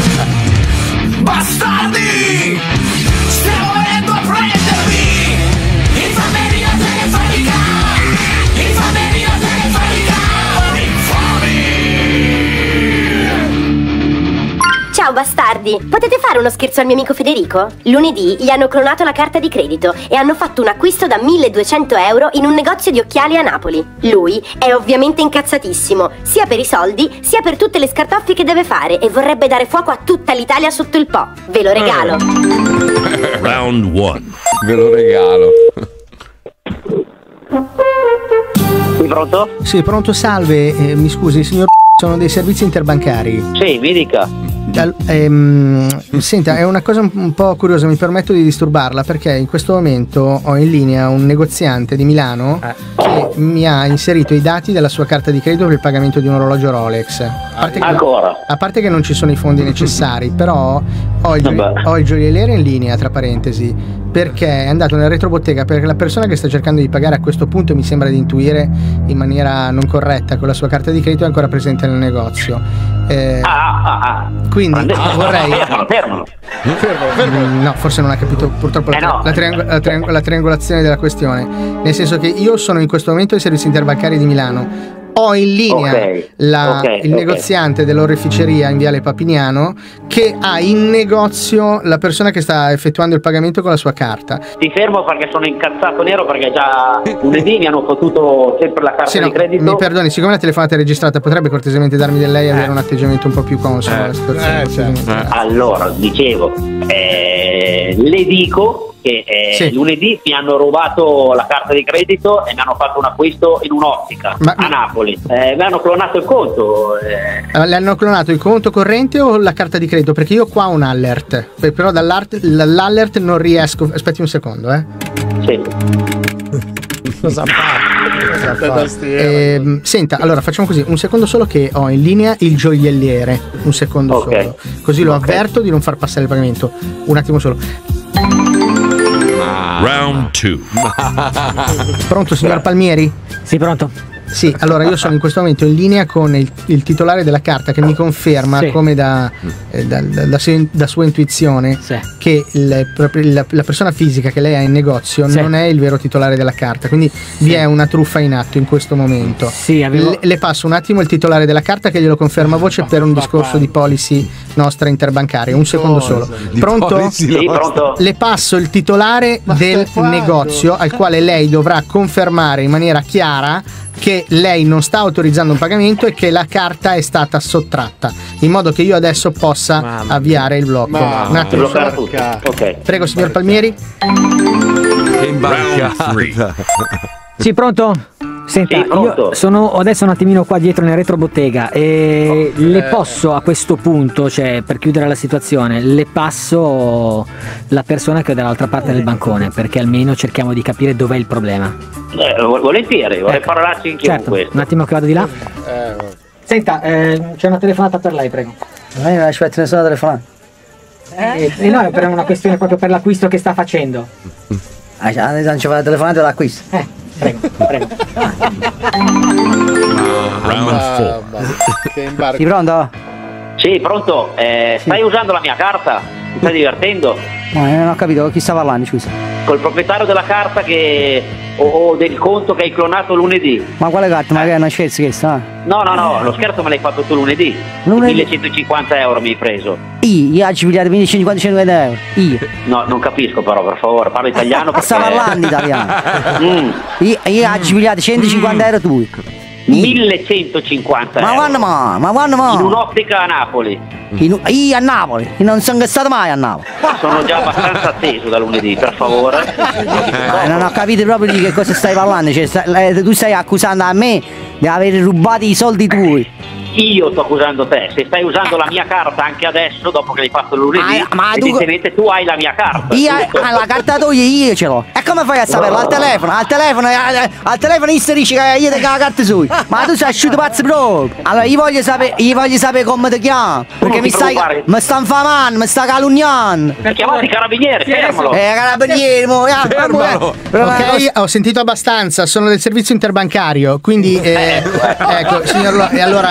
Bastardi! Stiamo venendo a prendervi! Infameria telefonica! Infameria telefonica! Ciao bastardi, potete fare uno scherzo al mio amico Federico? Lunedì gli hanno clonato la carta di credito e hanno fatto un acquisto da 1.200 euro in un negozio di occhiali a Napoli. Lui è ovviamente incazzatissimo, sia per i soldi sia per tutte le scartoffie che deve fare, e vorrebbe dare fuoco a tutta l'Italia sotto il Po. Ve lo regalo. Round 1. Ve lo regalo. Sì, pronto? Sì, pronto, salve. Mi scusi, signor, sono dei servizi interbancari. Sì, mi dica. Senta, è una cosa un po' curiosa, mi permetto di disturbarla perché in questo momento ho in linea un negoziante di Milano che mi ha inserito i dati della sua carta di credito per il pagamento di un orologio Rolex. A parte che non ci sono i fondi necessari, però ho il gioielliere in linea, tra parentesi, perché è andato nel retrobottega, perché la persona che sta cercando di pagare a questo punto, mi sembra di intuire in maniera non corretta, con la sua carta di credito è ancora presente nel negozio. Quindi vorrei... Fermo. No, forse non ha capito purtroppo la triangolazione della questione. Nel senso che io sono in questo momento ai servizi interbancari di Milano. Ho in linea il negoziante dell'oreficeria in Viale Papignano che ha in negozio la persona che sta effettuando il pagamento con la sua carta. Ti fermo perché sono incazzato nero, perché già lunedì mi hanno fottuto sempre la carta di credito. Mi perdoni, siccome la telefonata è registrata, potrebbe cortesemente darmi del lei e avere un atteggiamento un po' più consono. Allora, dicevo, le dico che lunedì mi hanno rubato la carta di credito e mi hanno fatto un acquisto in un'ottica a Napoli. Mi hanno clonato il conto. Le hanno clonato il conto corrente o la carta di credito? Perché io qua ho un alert, però dall'alert non riesco. Aspetti un secondo, Sì. Cosa fa? Senta, allora facciamo così, un secondo solo che ho in linea il gioielliere, un secondo solo, così lo avverto di non far passare il pagamento. Un attimo solo. Round 2. Pronto, signor Palmieri? Sì, pronto. Sì, allora io sono in questo momento in linea con il titolare della carta che mi conferma, come da sua intuizione, che la persona fisica che lei ha in negozio non è il vero titolare della carta, quindi vi è una truffa in atto in questo momento. Le passo un attimo il titolare della carta che glielo conferma a voce per un discorso di policy nostra interbancaria. Un secondo solo. Pronto? Sì, pronto. Le passo il titolare del negozio al quale lei dovrà confermare in maniera chiara che lei non sta autorizzando un pagamento e che la carta è stata sottratta, in modo che io adesso possa avviare il blocco. Un attimo solo. Prego, signor Palmieri. Sì, pronto? Senta, io sono adesso un attimino qua dietro nel retrobottega e le posso a questo punto, cioè per chiudere la situazione, le passo la persona che è dall'altra parte del bancone, perché almeno cerchiamo di capire dov'è il problema. Volentieri, vorrei parlarci anche con questo. Un attimo che vado di là. Senta, c'è una telefonata per lei, prego. Aspetta, nessuna telefonata. No, è per una questione proprio per l'acquisto che sta facendo. Non ci fa la telefonata dell'acquisto. Prego. Sì, pronto? Sì, pronto. Stai usando la mia carta? Ti stai divertendo? Ma non ho capito con chi sta parlando, scusa. Col proprietario della carta o del conto che hai clonato lunedì. Ma quale carta? Ma che è una scherzo che sta? No, lo scherzo me l'hai fatto tu lunedì. 1150 euro mi hai preso. Io oggi ho pigliato 1550 euro. Io. No, non capisco però, per favore, parlo italiano perché... Sta parlando italiano. Io oggi ho pigliato 150 euro tu. 1150 euro. Ma quando mai? In un'ottica a Napoli. Io a Napoli, io non sono stato mai a Napoli. Sono già abbastanza atteso da lunedì, per favore. Non ho capito proprio di che cosa stai parlando. Cioè, tu stai accusando a me di aver rubato i soldi tuoi. Io sto accusando te, se stai usando la mia carta anche adesso, dopo che l'hai fatto lunedì, evidentemente tu hai la mia carta. La carta tua io ce l'ho. E come fai a saperlo? Al telefono io ti dici che io ti ho la carta sua. Ma tu sei asciutto pazzo proprio. Allora io voglio sapere come ti chiami. Perché mi sta infamando, mi sta calunniando. Chiamati i carabinieri, fermalo. Carabinieri, fermalo. Ok, ho sentito abbastanza, sono del servizio interbancario, quindi ecco, signor allora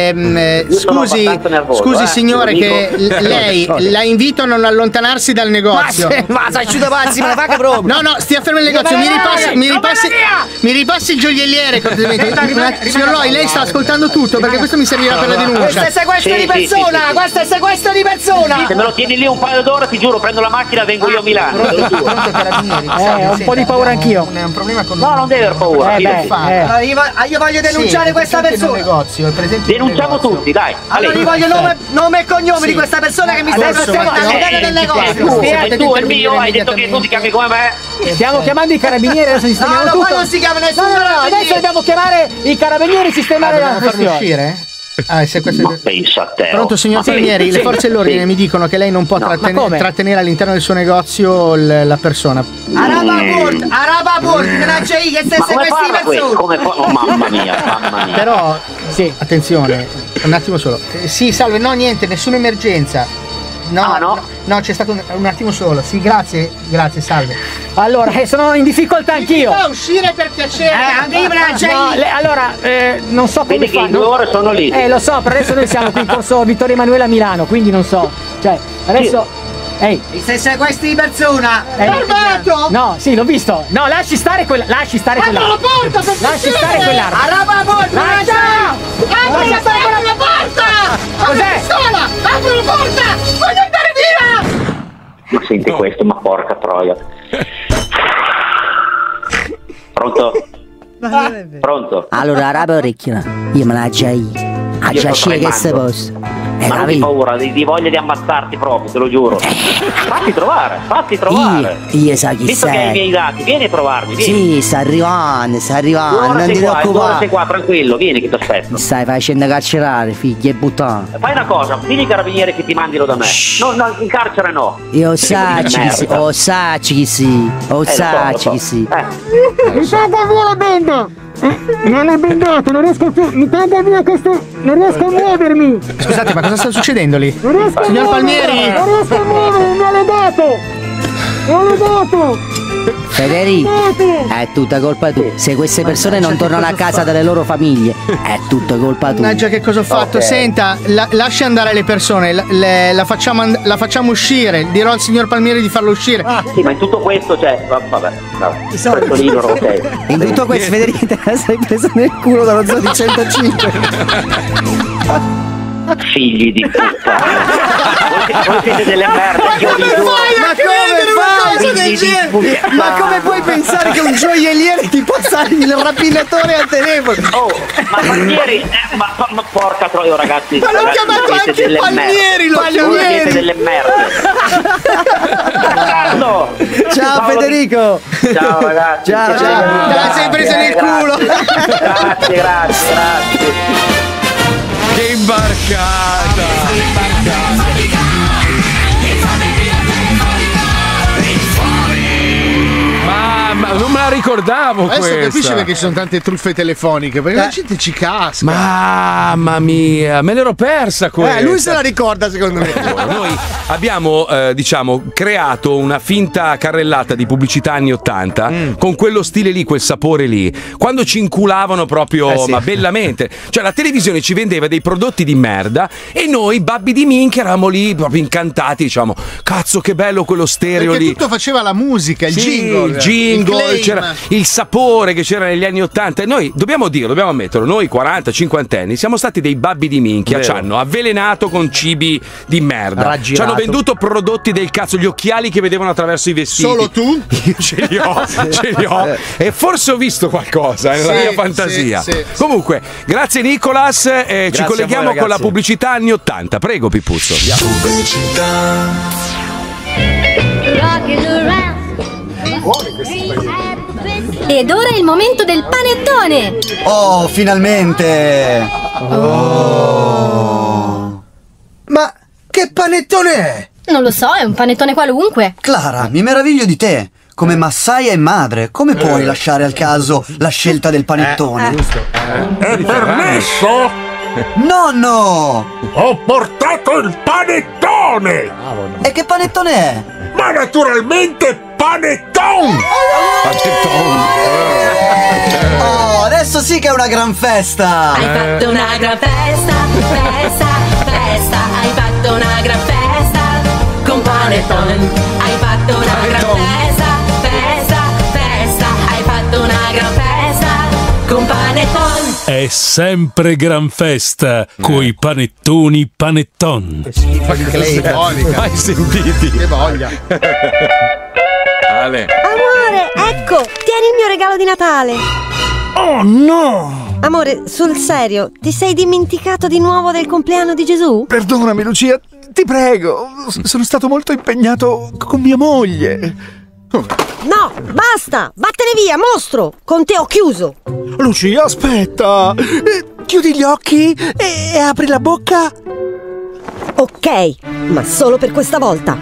scusi signore che lei la invito a non allontanarsi dal negozio. Ma sei asciutto pazzi, me la fa che proprio. No, stia fermo il negozio, mi ripassi il gioielliere. Signor Loi, lei sta ascoltando tutto perché questo mi servirà per la denuncia. Questo è sequestro di persona, questo è sequestro di persona. Se me lo tieni lì un paio d'ore, ti giuro, prendo la macchina e vengo io a Milano. Ho un po' di paura anch'io. È un problema con No, non devi aver paura. Allora, io voglio denunciare questa persona. Denunciamo tutti, dai. Allora io voglio nome e cognome di questa persona che mi sta all'interno del negozio. E tu il mio hai detto che tu ti chiami come me. Stiamo chiamando i carabinieri, adesso sistemiamo tutto. No, non si chiama nessuno. No, adesso dobbiamo chiamare i carabinieri e sistemare la questione. Uscire? Se questo Ma pensa a te. Pronto signor Palmieri, le forze dell'ordine mi dicono che lei non può trattenere all'interno del suo negozio la persona. Arabaport, menaccia io che stai sequestri persone. Mamma mia. Però, attenzione, un attimo solo. Sì, salve, no niente, nessuna emergenza. No, c'è stato un attimo solo. Sì, grazie, salve. Allora, sono in difficoltà anch'io. Mi fa uscire per piacere. Allora, non so come Vedi che in 2 ore sono lì. Lo so, per adesso noi siamo qui in corso Vittorio Emanuele a Milano, quindi non so. Cioè, adesso. Ehi, sei sequestri di persona. Fermato? No, sì, l'ho visto. No, lasci stare quella. Lasci stare quella. Apro la porta, per lasci stare quell'arma. Lascia! Apro la porta! Cos'è? Apro la porta! Voglio andare via! Ma senti questo, ma porca troia. Pronto? Pronto? Allora, rapa orecchia. Io me la già Io sto che se posso. Ma non hai paura, di voglia di ammazzarti proprio, te lo giuro. Fatti trovare. Io sa chi Visto sei. che hai i miei dati, vieni a trovarmi, vieni. Sì, sta arrivando, non ti preoccupare. Sei qua, tranquillo, vieni che ti aspetto. Mi stai facendo carcerare, figli e buttano. Fai una cosa, digli ai carabinieri che ti mandino da me. No, in carcere no. Io sacci chi si. Mi taglia via la benda! Non l'ho bendato, non riesco più. Mi taglia via questo. Non riesco a muovermi. Scusate, ma cosa sta succedendo lì? Signor Palmieri! Non riesco a muovermi, me l'ho dato! Federico, è tutta colpa tua. Se queste persone non tornano a casa dalle loro famiglie, è tutta colpa tua. Mannaggia, che cosa ho fatto? Senta, lasci andare le persone, la facciamo uscire. Dirò al signor Palmieri di farlo uscire. Sì, ma in tutto questo, vabbè. In tutto questo, Federico, te la sei preso nel culo dallo zoo di 105. Figli di puttana. Voi siete delle merde. Ma come puoi pensare che un gioielliere ti possa il rapinatore al telefono? Ma Palmieri, ma porca troia, ragazzi. Ma l'ho chiamato anche Palmieri, Voi siete delle merde. Ciao Federico. Ciao ragazzi. Ciao. Te la sei presa nel culo. Grazie. Che imbarcata! Ma non me la ricordavo Adesso questa. capisci perché ci sono tante truffe telefoniche, perché la gente ci casca. Mamma mia, me l'ero persa questa. Lui se la ricorda, secondo me. Noi abbiamo, diciamo, creato una finta carrellata di pubblicità anni 80 con quello stile lì, quel sapore lì. Quando ci inculavano proprio, ma bellamente. Cioè, la televisione ci vendeva dei prodotti di merda e noi, babbi di minchia, eravamo lì proprio incantati. Diciamo, cazzo, che bello quello stereo perché lì. tutto faceva la musica, il jingle. C'era il sapore che c'era negli anni 80 e noi dobbiamo ammetterlo, noi 40-50 anni siamo stati dei babbi di minchia. Ci hanno avvelenato con cibi di merda, Raggirato. ci hanno venduto prodotti del cazzo, gli occhiali che vedevano attraverso i vestiti. Solo tu? Io ce li ho e forse ho visto qualcosa nella mia fantasia. sì. Comunque, grazie Nicolas, ci colleghiamo a voi, con la ragazzi. pubblicità anni 80. Prego Pippuzzo. Ed ora è il momento del panettone! Oh, finalmente! Ma che panettone è? Non lo so, è un panettone qualunque. Clara, mi meraviglio di te. Come massaia e madre, come puoi lasciare al caso la scelta del panettone? È permesso? Nonno! Ho portato il panettone! E che panettone è? Ma naturalmente panettone! Oh, adesso sì che è una gran festa! Hai fatto una gran festa, festa, festa. Hai fatto una gran festa con panettone. Hai fatto una gran festa, festa, festa. Hai fatto una gran festa con panettone. È sempre gran festa coi panettoni Panetton. Mai sentiti? Che voglia. Ale. Amore, ecco, tieni il mio regalo di Natale. Oh no! Amore, sul serio, ti sei dimenticato di nuovo del compleanno di Gesù? Perdonami Lucia, ti prego. Sono stato molto impegnato con mia moglie. No, basta! Vattene via, mostro! Con te ho chiuso! Lucia, aspetta! Chiudi gli occhi e apri la bocca. Ok, ma solo per questa volta.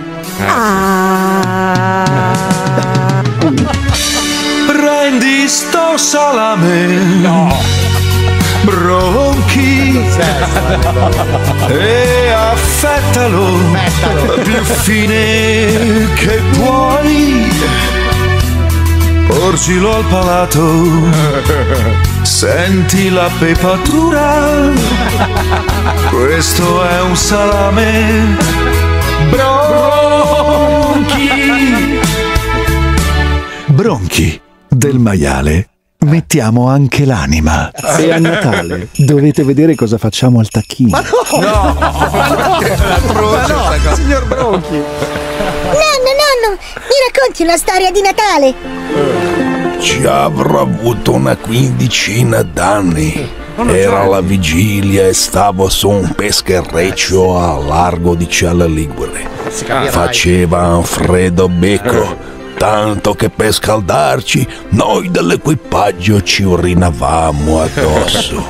Prendi sto salame. No. Bronchi. E affettalo più fine che puoi. Porgilo al palato. Senti la pepatura. Questo è un salame. Bronchi del maiale. Mettiamo anche l'anima. E a Natale dovete vedere cosa facciamo al tacchino. No, signor Bronchi. Nonno, mi racconti una storia di Natale? Ci avrò avuto una quindicina d'anni. Era la vigilia e stavo su un peschereccio a largo di Cella Ligure. Faceva un freddo becco. Tanto che per scaldarci noi dell'equipaggio ci urinavamo addosso.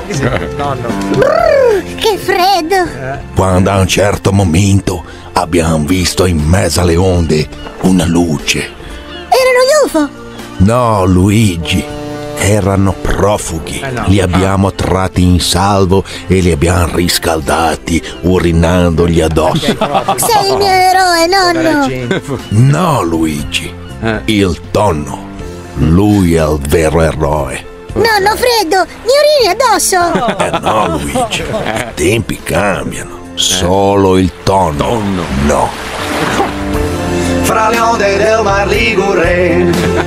Che freddo! Quando a un certo momento abbiamo visto in mezzo alle onde una luce. Erano gli UFO! No, Luigi, erano profughi. Li abbiamo tratti in salvo e li abbiamo riscaldati urinandogli addosso. Sei il mio eroe, nonno! No, Luigi. Il tonno. Lui è il vero eroe. Nonno freddo, mi urini addosso! No, Luigi. I tempi cambiano. Solo il tonno. No. Fra le onde del Mar Ligure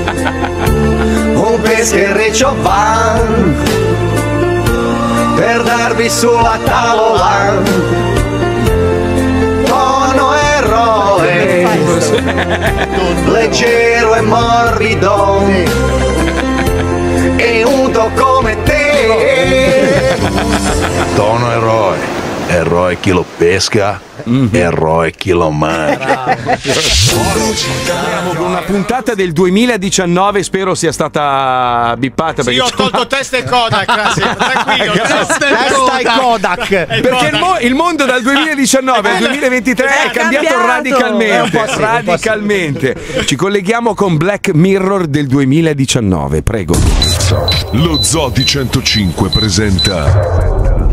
un peschereccio va per darvi sulla tavola. Tono eroe, leggero e morbido, e unto come te. Tono eroe, Eroe chi lo pesca, eroe chi lo mangia. Siamo con una puntata del 2019, spero sia stata bippata. Sì, io ho tolto testa e Kodak, tranquillo. Testa e Kodak. Perché il mondo dal 2019 al 2023 è cambiato radicalmente. Ci colleghiamo con Black Mirror del 2019, prego. Lo Zodi 105 presenta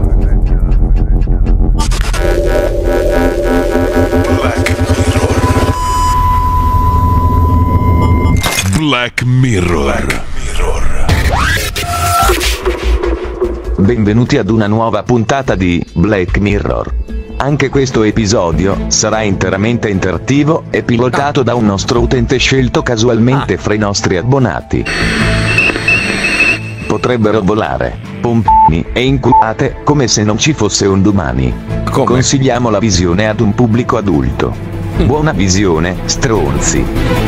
Black Mirror. Benvenuti ad una nuova puntata di Black Mirror. Anche questo episodio sarà interamente interattivo e pilotato da un nostro utente scelto casualmente fra i nostri abbonati. Potrebbero volare, pompini e inculate come se non ci fosse un domani. Consigliamo la visione ad un pubblico adulto. Buona visione, stronzi.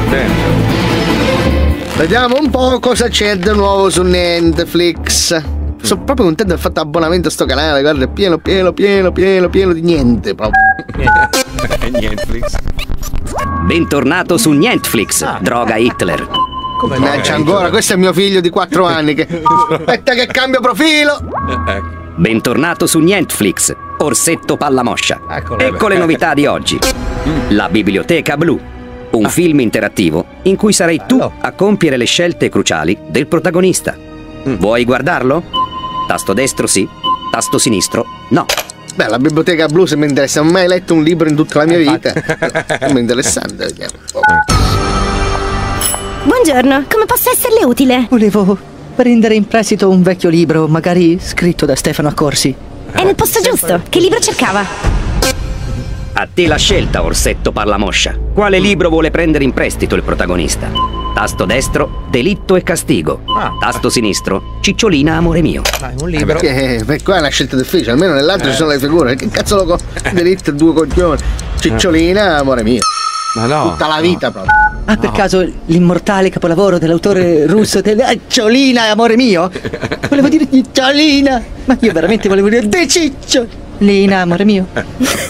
Vediamo un po' cosa c'è di nuovo su Netflix. Sono proprio contento del fatto abbonamento a sto canale, guarda, è pieno di niente proprio. Netflix. Bentornato su Netflix, droga Hitler. Mannaggia ancora, questo è mio figlio di 4 anni che... Aspetta che cambio profilo. Bentornato su Netflix, Orsetto Pallamoscia. Ecco le novità di oggi. La Biblioteca Blu, un film interattivo in cui sarai tu a compiere le scelte cruciali del protagonista. Vuoi guardarlo? Tasto destro sì, tasto sinistro no. Beh, la Biblioteca Blu, se mi interessa, non ho mai letto un libro in tutta la mia vita. Come interessante, vediamo. Buongiorno, come posso esserle utile? Volevo prendere in prestito un vecchio libro, magari scritto da Stefano Accorsi. È nel posto giusto. Che libro cercava? A te la scelta, Orsetto Pallamoscia. Quale libro vuole prendere in prestito il protagonista? Tasto destro, Delitto e Castigo. Tasto sinistro, Cicciolina, amore mio. Un libro. Qua è una scelta difficile, almeno nell'altro ci sono le figure. Che cazzo lo Delitto e 2 coglioni. Cicciolina, amore mio. Ma no. Tutta la vita proprio. Ah, per caso l'immortale capolavoro dell'autore russo Ciolina, amore mio? Volevo dire Cicciolina, ma io veramente volevo dire De Cicciolina, amore mio. Ma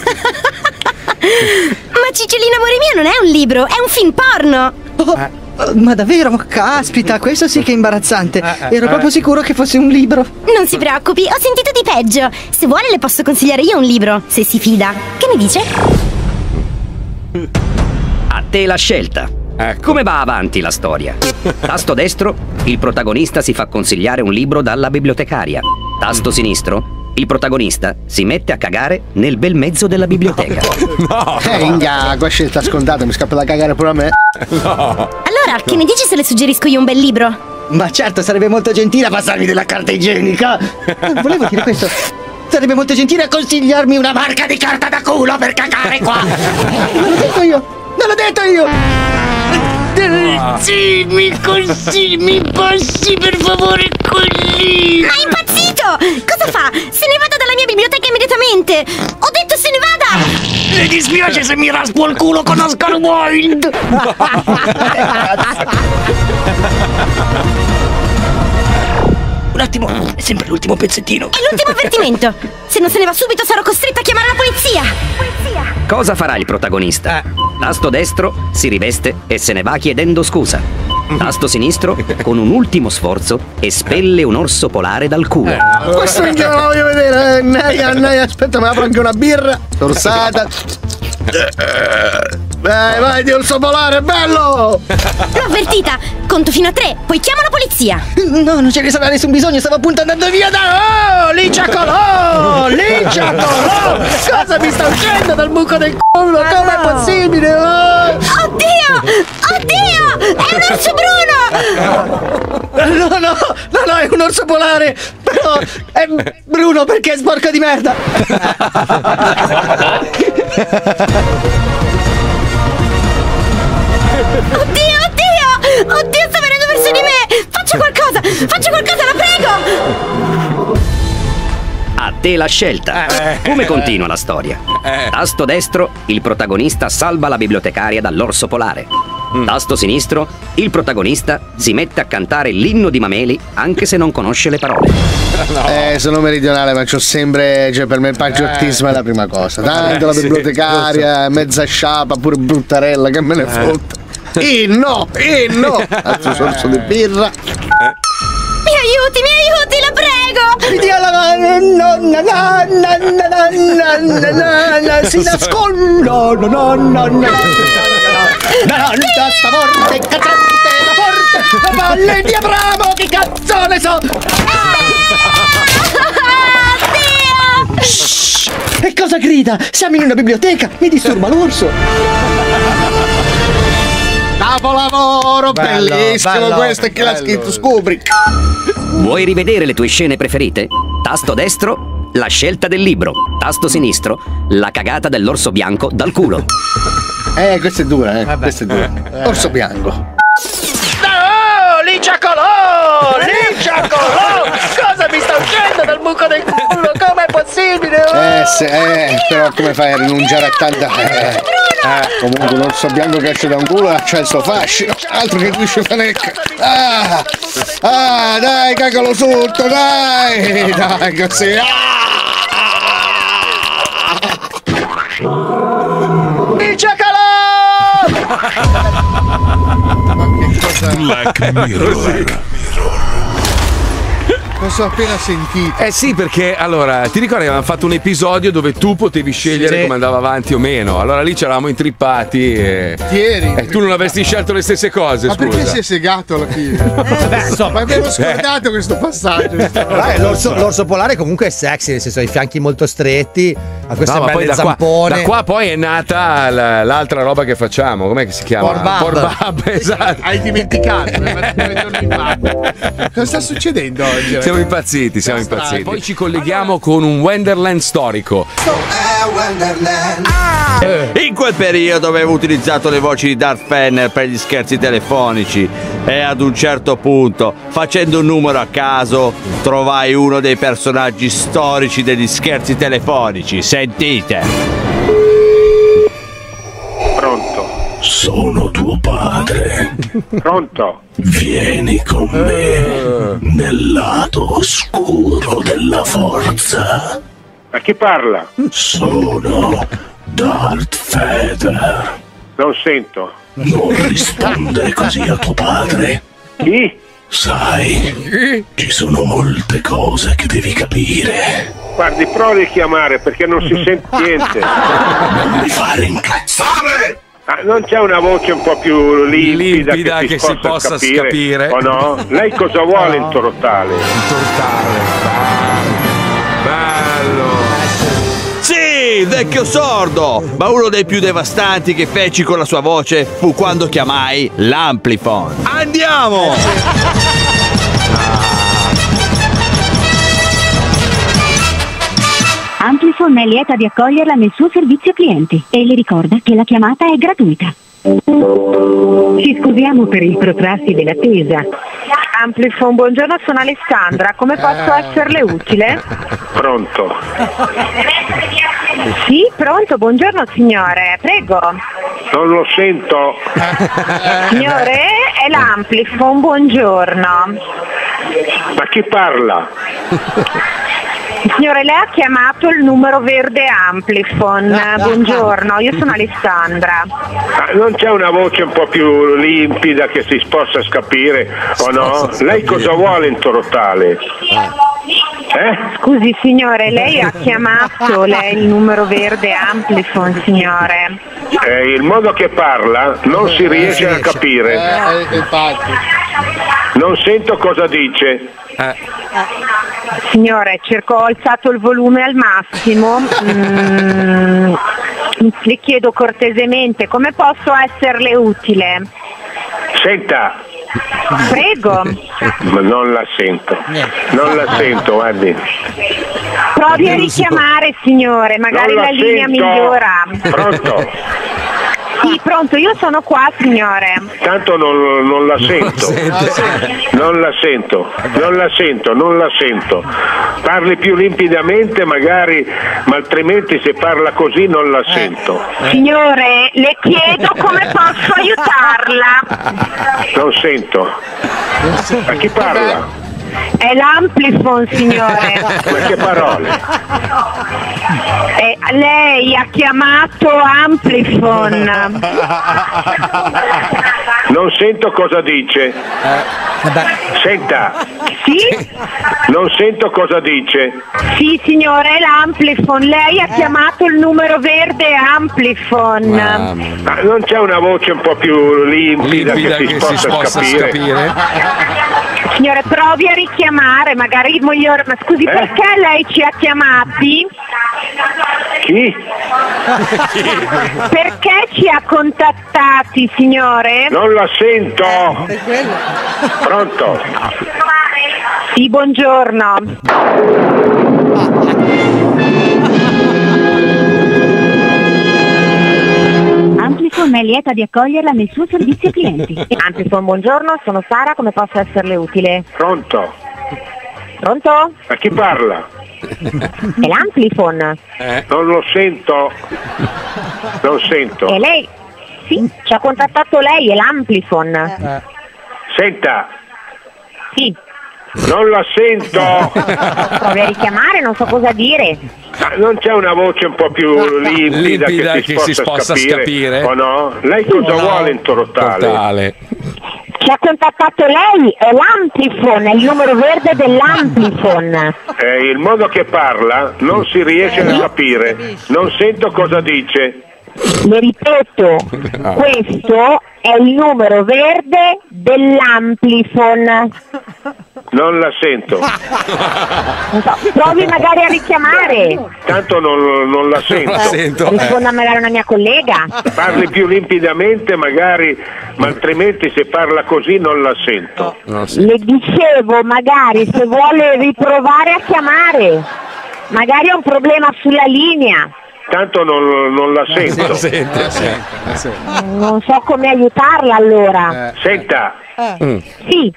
Cicciolina, amore mio non è un libro, è un film porno. Ma davvero? Caspita, questo sì che è imbarazzante. Ero proprio sicuro che fosse un libro. Non si preoccupi, ho sentito di peggio. Se vuole le posso consigliare io un libro, se si fida. Che ne dice? A te la scelta. Come va avanti la storia? Tasto destro, il protagonista si fa consigliare un libro dalla bibliotecaria. Tasto sinistro, il protagonista si mette a cagare nel bel mezzo della biblioteca. Qua scelta scontata, mi scappa da cagare pure a me. Allora, che ne dici se le suggerisco io un bel libro? Ma certo, sarebbe molto gentile a passarmi della carta igienica. Volevo dire questo. Sarebbe molto gentile a consigliarmi una marca di carta da culo per cagare qua. Non l'ho detto io. Non l'ho detto io. Sì, mi passi per favore così. Ma è impazzito! Cosa fa? Se ne vada dalla mia biblioteca immediatamente! Ho detto se ne vada! Le dispiace se mi raspo il culo con Oscar Wilde. Un attimo, è sempre l'ultimo pezzettino. È l'ultimo avvertimento! Se non se ne va subito sarò costretta a chiamare la polizia! Cosa farà il protagonista? Tasto destro, si riveste e se ne va chiedendo scusa. Tasto sinistro, con un ultimo sforzo, espelle un orso polare dal culo. Questo minchia non lo voglio vedere. Aspetta, mi apro anche una birra. Torsata. Vai, di orso polare, bello! L'ho avvertita! Conto fino a 3, poi chiamo la polizia! No, non ce ne sarà nessun bisogno, stavo appunto andando via da... Oh, Liciacolò! Liciacolò! Cosa mi sta uscendo dal buco del culo? Com'è possibile? Oh. Oddio! Oddio! È un orso bruno! No, è un orso polare! Però è bruno perché è sporco di merda! Oddio, sta venendo verso di me! Faccia qualcosa, la prego! A te la scelta. Come continua la storia? Tasto destro, il protagonista salva la bibliotecaria dall'orso polare. Tasto sinistro, il protagonista si mette a cantare l'inno di Mameli anche se non conosce le parole. Sono meridionale, ma c'ho sempre, cioè per me il patriottismo è la prima cosa. Tanto la bibliotecaria, mezza sciapa, pure bruttarella, che me ne fotte. Inno! Altro sorso di birra. Mi aiuti, la prego! Mi dia la mano, si nasconde, la stavolta, cazzate, la forte, la palle di Abramo, che cazzo ne so! Shh! E cosa grida? Siamo in una biblioteca, mi disturba l'orso! Capolavoro, bellissimo questo, che l'ha scritto Kubrick. Vuoi rivedere le tue scene preferite? Tasto destro, la scelta del libro. Tasto sinistro, la cagata dell'orso bianco dal culo. Questa è dura, questa è dura. Orso bianco. No, Licia Colò! Cosa mi sta uscendo dal buco del culo? Com'è possibile? Però come fai a rinunciare a tanta... comunque un orso bianco che esce da un culo c'ha il suo fascino, altro che Lucio Fanecca. Dai, cagalo sotto, dai così. Licia Colò! Ma che cosa? Black Mirror. Cosa ho appena sentito? Sì, perché allora ti ricordi che avevamo fatto un episodio dove tu potevi scegliere come andava avanti o meno. Allora lì ci eravamo intrippati e tu non avresti scelto le stesse cose. Ma scusa. perché si è segato alla fine? Ma avevo scordato questo passaggio. L'orso polare comunque è sexy, nel senso ha i fianchi molto stretti, ha queste belle zampone. Da qua poi è nata l'altra roba che facciamo. Com'è che si chiama? Porbab, esatto. Hai dimenticato? Cosa sta succedendo oggi? Siamo impazziti. Poi ci colleghiamo con un Wonderland storico. In quel periodo avevo utilizzato le voci di Darth Vader per gli scherzi telefonici e ad un certo punto, facendo un numero a caso, trovai uno dei personaggi storici degli scherzi telefonici. Sentite. Pronto? Sono tuo padre. Pronto? Vieni con me nel lato oscuro della forza. Ma chi parla? Sono Darth Vader. Non sento. Non rispondere così a tuo padre. Chi? Sai, ci sono molte cose che devi capire. Guardi, provi a chiamare perché non si sente niente. Non mi fare incazzare! Non c'è una voce un po' più limpida che si possa capire. O no? Lei cosa vuole in totale? Bello. Sì, vecchio sordo! Ma uno dei più devastanti che feci con la sua voce fu quando chiamai l'Amplifon. Andiamo! Amplifon è lieta di accoglierla nel suo servizio clienti e le ricorda che la chiamata è gratuita. Ci scusiamo per il protrarsi dell'attesa. Amplifon, buongiorno, sono Alessandra. Come posso esserle utile? Pronto? Sì, pronto, buongiorno signore, prego. Non lo sento. Signore, è l'Amplifon, buongiorno. Ma chi parla? Signore, lei ha chiamato il numero verde Amplifon. Buongiorno, io sono Alessandra. Non c'è una voce un po' più limpida che si possa capire o no? Lei cosa vuole in totale? Scusi signore, lei ha chiamato il numero verde Amplifon, signore. Il modo che parla non si riesce a capire. Non sento cosa dice. Signore, ho alzato il volume al massimo. Le chiedo cortesemente come posso esserle utile. Senta. Prego. Ma non la sento. Non la sento, guardi. Provi a richiamare, signore, magari la linea migliora. Pronto? Sì, pronto, io sono qua, signore. Tanto non la sento. Non la sento. Parli più limpidamente magari, ma altrimenti se parla così non la sento. Signore, le chiedo come posso aiutarla. Non sento. A chi parla? È l'Amplifon, signore. Ma che parole? Lei ha chiamato Amplifon. Non sento cosa dice. Senta. Sì? Non sento cosa dice. Sì, signore, è l'Amplifon. Lei ha chiamato il numero verde Amplifon. Ma non c'è una voce un po' più limpida che si possa capire? Signore, provi a richiamare, magari migliore. Ma scusi, perché lei ci ha chiamati? Chi? Perché ci ha contattati, signore? Non la sento. Pronto? Sì, buongiorno. Amplifon è lieta di accoglierla nel suo servizio clienti. Amplifon, buongiorno, sono Sara, come posso esserle utile? Pronto? Pronto? A chi parla? È l'Amplifon. Non lo sento. Non sento. E lei? Sì, ci ha contattato lei, è l'Amplifon. Senta. Sì. Non la sento. Provi a richiamare, non so cosa dire. Ma non c'è una voce un po' più limpida che si possa capire? O no? Lei cosa vuole in totale? Ci ha contattato lei, è l'Amplifon, è il numero verde dell'Amplifon. Il modo che parla non si riesce a capire. Non sento cosa dice. Le ripeto, questo è il numero verde dell'Amplifon. Non la sento. Non so, provi magari a richiamare. Tanto non la sento. Risponda magari una mia collega. Parli più limpidamente magari, ma altrimenti se parla così non la sento. Le dicevo, magari se vuole riprovare a chiamare. Magari ha un problema sulla linea. Tanto non la sento. Non so come aiutarla allora. Senta. Sì.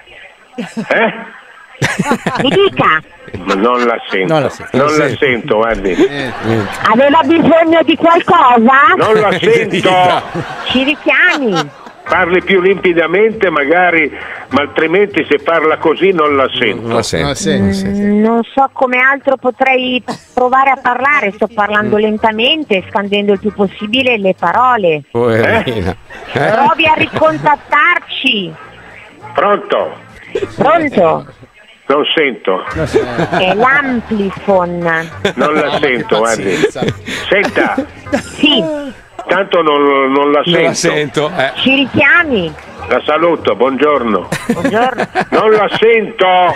Mi dica. Ma non la sento. Non la sento, guardi. Aveva bisogno di qualcosa? Non la sento. Ci richiami. Parli più limpidamente magari, ma altrimenti se parla così non la sento. Non so come altro potrei provare a parlare. Sto parlando lentamente, scandendo il più possibile le parole. Provi a ricontattarci. Pronto? Pronto? Non sento. È l'Amplifon. Non la sento, guardi. Senta. Sì. Tanto non la sento. Ci richiami. La saluto, buongiorno. Buongiorno. Non la sento.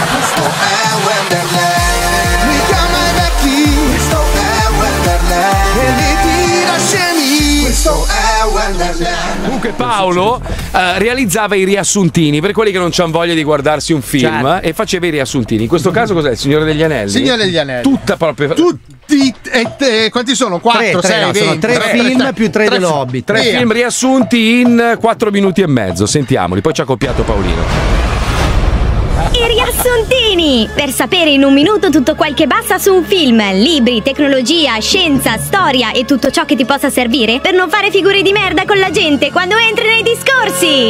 Comunque Paolo realizzava i riassuntini per quelli che non c'hanno voglia di guardarsi un film e faceva i riassuntini. In questo caso cos'è? Il Signore degli Anelli? Signore degli Anelli. Tutta proprio. Quanti sono? 4, 6, 20? Sono 3 film più 3 dell'Hobbit. 3 film riassunti in 4 minuti e mezzo. Sentiamoli, poi ci ha copiato Paolino. I riassuntini! Per sapere in un minuto tutto quel che basta su un film, libri, tecnologia, scienza, storia e tutto ciò che ti possa servire per non fare figure di merda con la gente quando entri nei discorsi!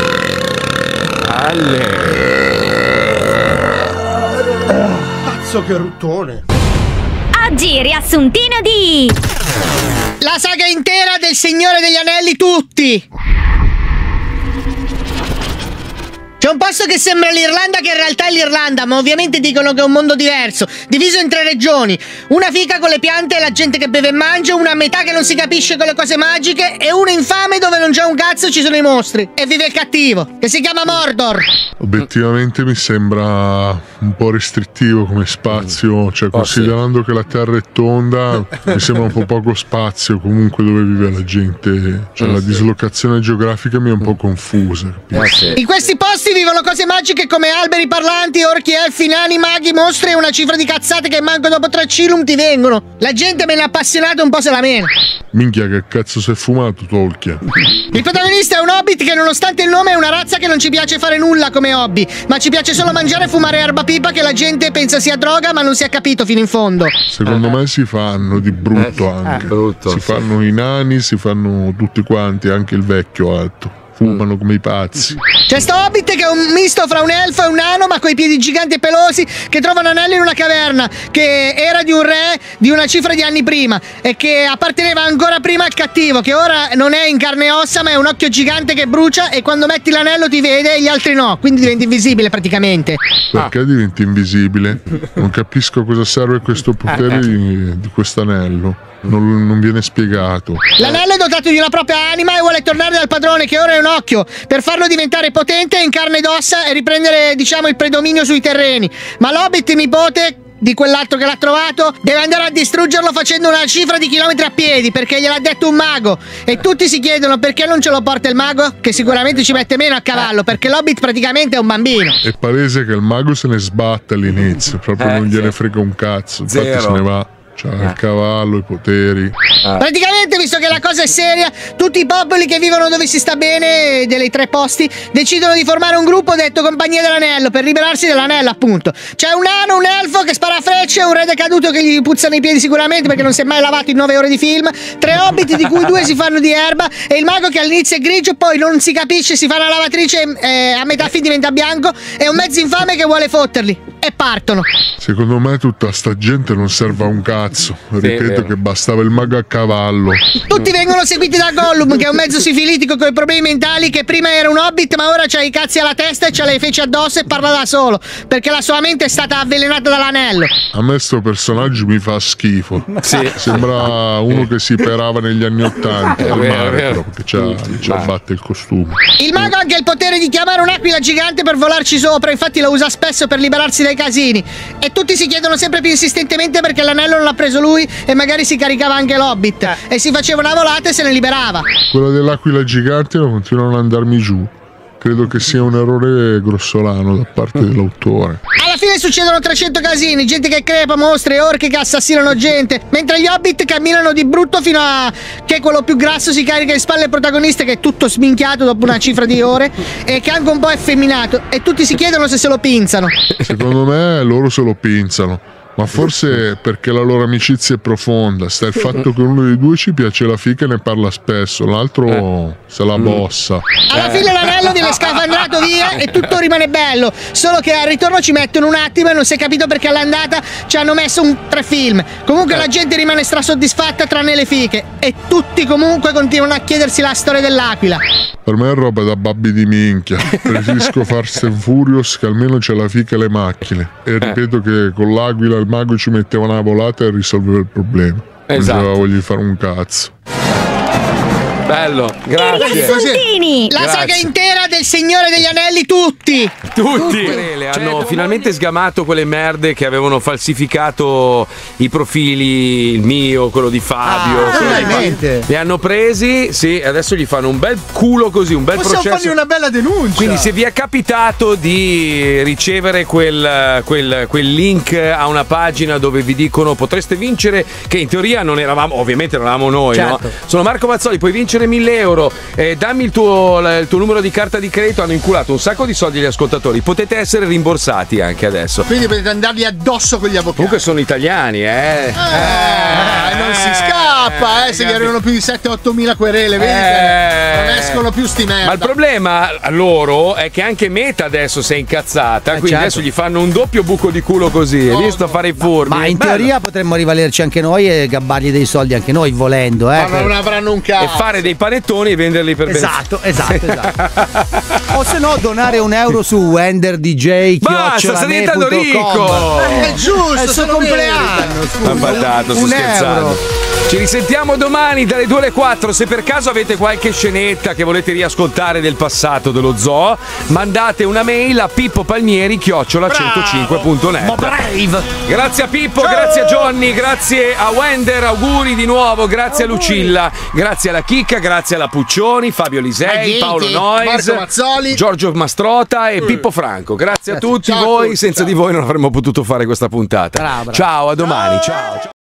Cazzo che ruttone! Oggi riassuntino di... La saga intera del Signore degli Anelli tutti! C'è un posto che sembra l'Irlanda che in realtà è l'Irlanda, ma ovviamente dicono che è un mondo diverso, diviso in 3 regioni. Una fica con le piante e la gente che beve e mangia, una a metà che non si capisce con le cose magiche e una infame dove non c'è un cazzo e ci sono i mostri. E vive il cattivo, che si chiama Mordor. Obiettivamente mi sembra un po' restrittivo come spazio, cioè considerando che la Terra è tonda, mi sembra un po' poco spazio comunque dove vive la gente, cioè la dislocazione geografica mi è un po' confusa. In questi posti tutti vivono cose magiche come alberi parlanti, orchi, elfi, nani, maghi, mostri e una cifra di cazzate che manco dopo 3 cilum ti vengono. La gente me ne è appassionata, un po' se la mena. Minchia, che cazzo si è fumato, Tolkien? Il protagonista è un hobbit che nonostante il nome è una razza che non ci piace fare nulla come hobby, ma ci piace solo mangiare e fumare erba pipa che la gente pensa sia droga ma non si è capito fino in fondo. Secondo me si fanno di brutto anche. Si fanno i nani, si fanno tutti quanti, anche il vecchio alto. Fumano come i pazzi. C'è sto hobbit che è un misto fra un elfo e un nano, ma coi piedi giganti e pelosi, che trova un anello in una caverna che era di un re di una cifra di anni prima e che apparteneva ancora prima al cattivo, che ora non è in carne e ossa ma è un occhio gigante che brucia e quando metti l'anello ti vede e gli altri no, quindi diventi invisibile praticamente. Perché diventi invisibile? Non capisco cosa serve questo potere di questo anello. Non viene spiegato. L'anello è dotato di una propria anima e vuole tornare dal padrone che ora è un occhio per farlo diventare potente in carne ed ossa e riprendere, diciamo, il predominio sui terreni. Ma l'hobbit nipote di quell'altro che l'ha trovato deve andare a distruggerlo facendo una cifra di chilometri a piedi perché gliel'ha detto un mago e tutti si chiedono perché non ce lo porta il mago, che sicuramente ci mette meno a cavallo perché l'hobbit praticamente è un bambino. È palese che il mago se ne sbatte all'inizio, proprio non gliene frega un cazzo, infatti se ne va. C'ha il cavallo, i poteri. Praticamente, visto che la cosa è seria, tutti i popoli che vivono dove si sta bene, dei 3 posti, decidono di formare un gruppo detto Compagnia dell'Anello per liberarsi dell'anello, appunto. C'è un nano, un elfo che spara a frecce, un re decaduto che gli puzzano i piedi sicuramente perché non si è mai lavato in 9 ore di film, 3 hobbit di cui 2 si fanno di erba e il mago che all'inizio è grigio, poi non si capisce, si fa una lavatrice a metà film diventa bianco e un mezzo infame che vuole fotterli. E partono. Secondo me tutta sta gente non serve a un cazzo. Ripeto che bastava il mago a cavallo. Tutti vengono seguiti da Gollum, che è un mezzo sifilitico con i problemi mentali, che prima era un hobbit ma ora c'ha i cazzi alla testa e c'ha le feci addosso e parla da solo perché la sua mente è stata avvelenata dall'anello. A me sto personaggio mi fa schifo. Sembra uno che si perava negli anni '80 al mare, perché c'ha batte il costume. Il mago ha anche il potere di chiamare un'aquila gigante per volarci sopra, infatti lo usa spesso per liberarsi dai casini e tutti si chiedono sempre più insistentemente perché l'anello non l'ha preso lui e magari si caricava anche l'hobbit e si faceva una volata e se ne liberava. Quella dell'aquila gigante non continuano ad andarmi giù. Credo che sia un errore grossolano da parte dell'autore. Alla fine succedono 300 casini, gente che crepa, mostri e orchi che assassinano gente, mentre gli hobbit camminano di brutto fino a che quello più grasso si carica in spalle il protagonista che è tutto sminchiato dopo una cifra di ore e che anche un po' effeminato e tutti si chiedono se lo pinzano. Secondo me loro se lo pinzano. Ma forse perché la loro amicizia è profonda. Sta il fatto che uno dei due ci piace la fica e ne parla spesso, l'altro se la bossa. Alla fine l'anello viene scafandrato via e tutto rimane bello, solo che al ritorno ci mettono un attimo e non si è capito perché all'andata ci hanno messo 3 film. Comunque la gente rimane strasoddisfatta tranne le fiche e tutti comunque continuano a chiedersi la storia dell'aquila. Per me è roba da babbi di minchia. Preferisco Fast and Furious che almeno c'è la fica e le macchine. E ripeto che con l'aquila il mago ci metteva una volata e risolveva il problema. Non aveva voglia di fare un cazzo. Bello, grazie. La saga intera del Signore degli Anelli, tutti. Le hanno finalmente sgamato quelle merde che avevano falsificato i profili, il mio, quello di Fabio. Li hanno presi, sì, adesso gli fanno un bel culo così, un bel processo. Possiamo fargli una bella denuncia. Quindi se vi è capitato di ricevere quel link a una pagina dove vi dicono potreste vincere, che in teoria non eravamo, ovviamente non eravamo noi, certo. No? Sono Marco Mazzoli, puoi vincere 1.000 euro, dammi il tuo numero di carta di credito. Hanno inculato un sacco di soldi agli ascoltatori, potete essere rimborsati anche adesso, quindi potete andarli addosso con gli avvocati. Comunque sono italiani, non si scappa, se gli arrivano più di 7-8 mila querele, vedi non escono più sti merda. Ma il problema a loro è che anche Meta adesso si è incazzata, quindi certo. Adesso gli fanno un doppio buco di culo così, hai visto fare i furbi. Ma in teoria potremmo rivalerci anche noi e gabbargli dei soldi anche noi volendo, ma non avranno un cazzo. E fare dei panettoni e venderli per esatto. O se no donare €1 su Wender DJ. Basta, stai diventando ricco. È giusto, è il suo compleanno. Sto scherzando. Ci sentiamo domani dalle 2 alle 4. Se per caso avete qualche scenetta che volete riascoltare del passato dello zoo, mandate una mail a pippopalmieri@105.net. Grazie a Pippo, grazie a Johnny, grazie a Wender, auguri di nuovo, grazie a Lucilla, grazie alla Chicca, grazie alla Puccioni, Fabio Lisei, Paolo Nois, Marco Mazzoli, Giorgio Mastrota e Pippo Franco. Grazie a tutti voi, senza di voi non avremmo potuto fare questa puntata. Ciao, a domani, ciao.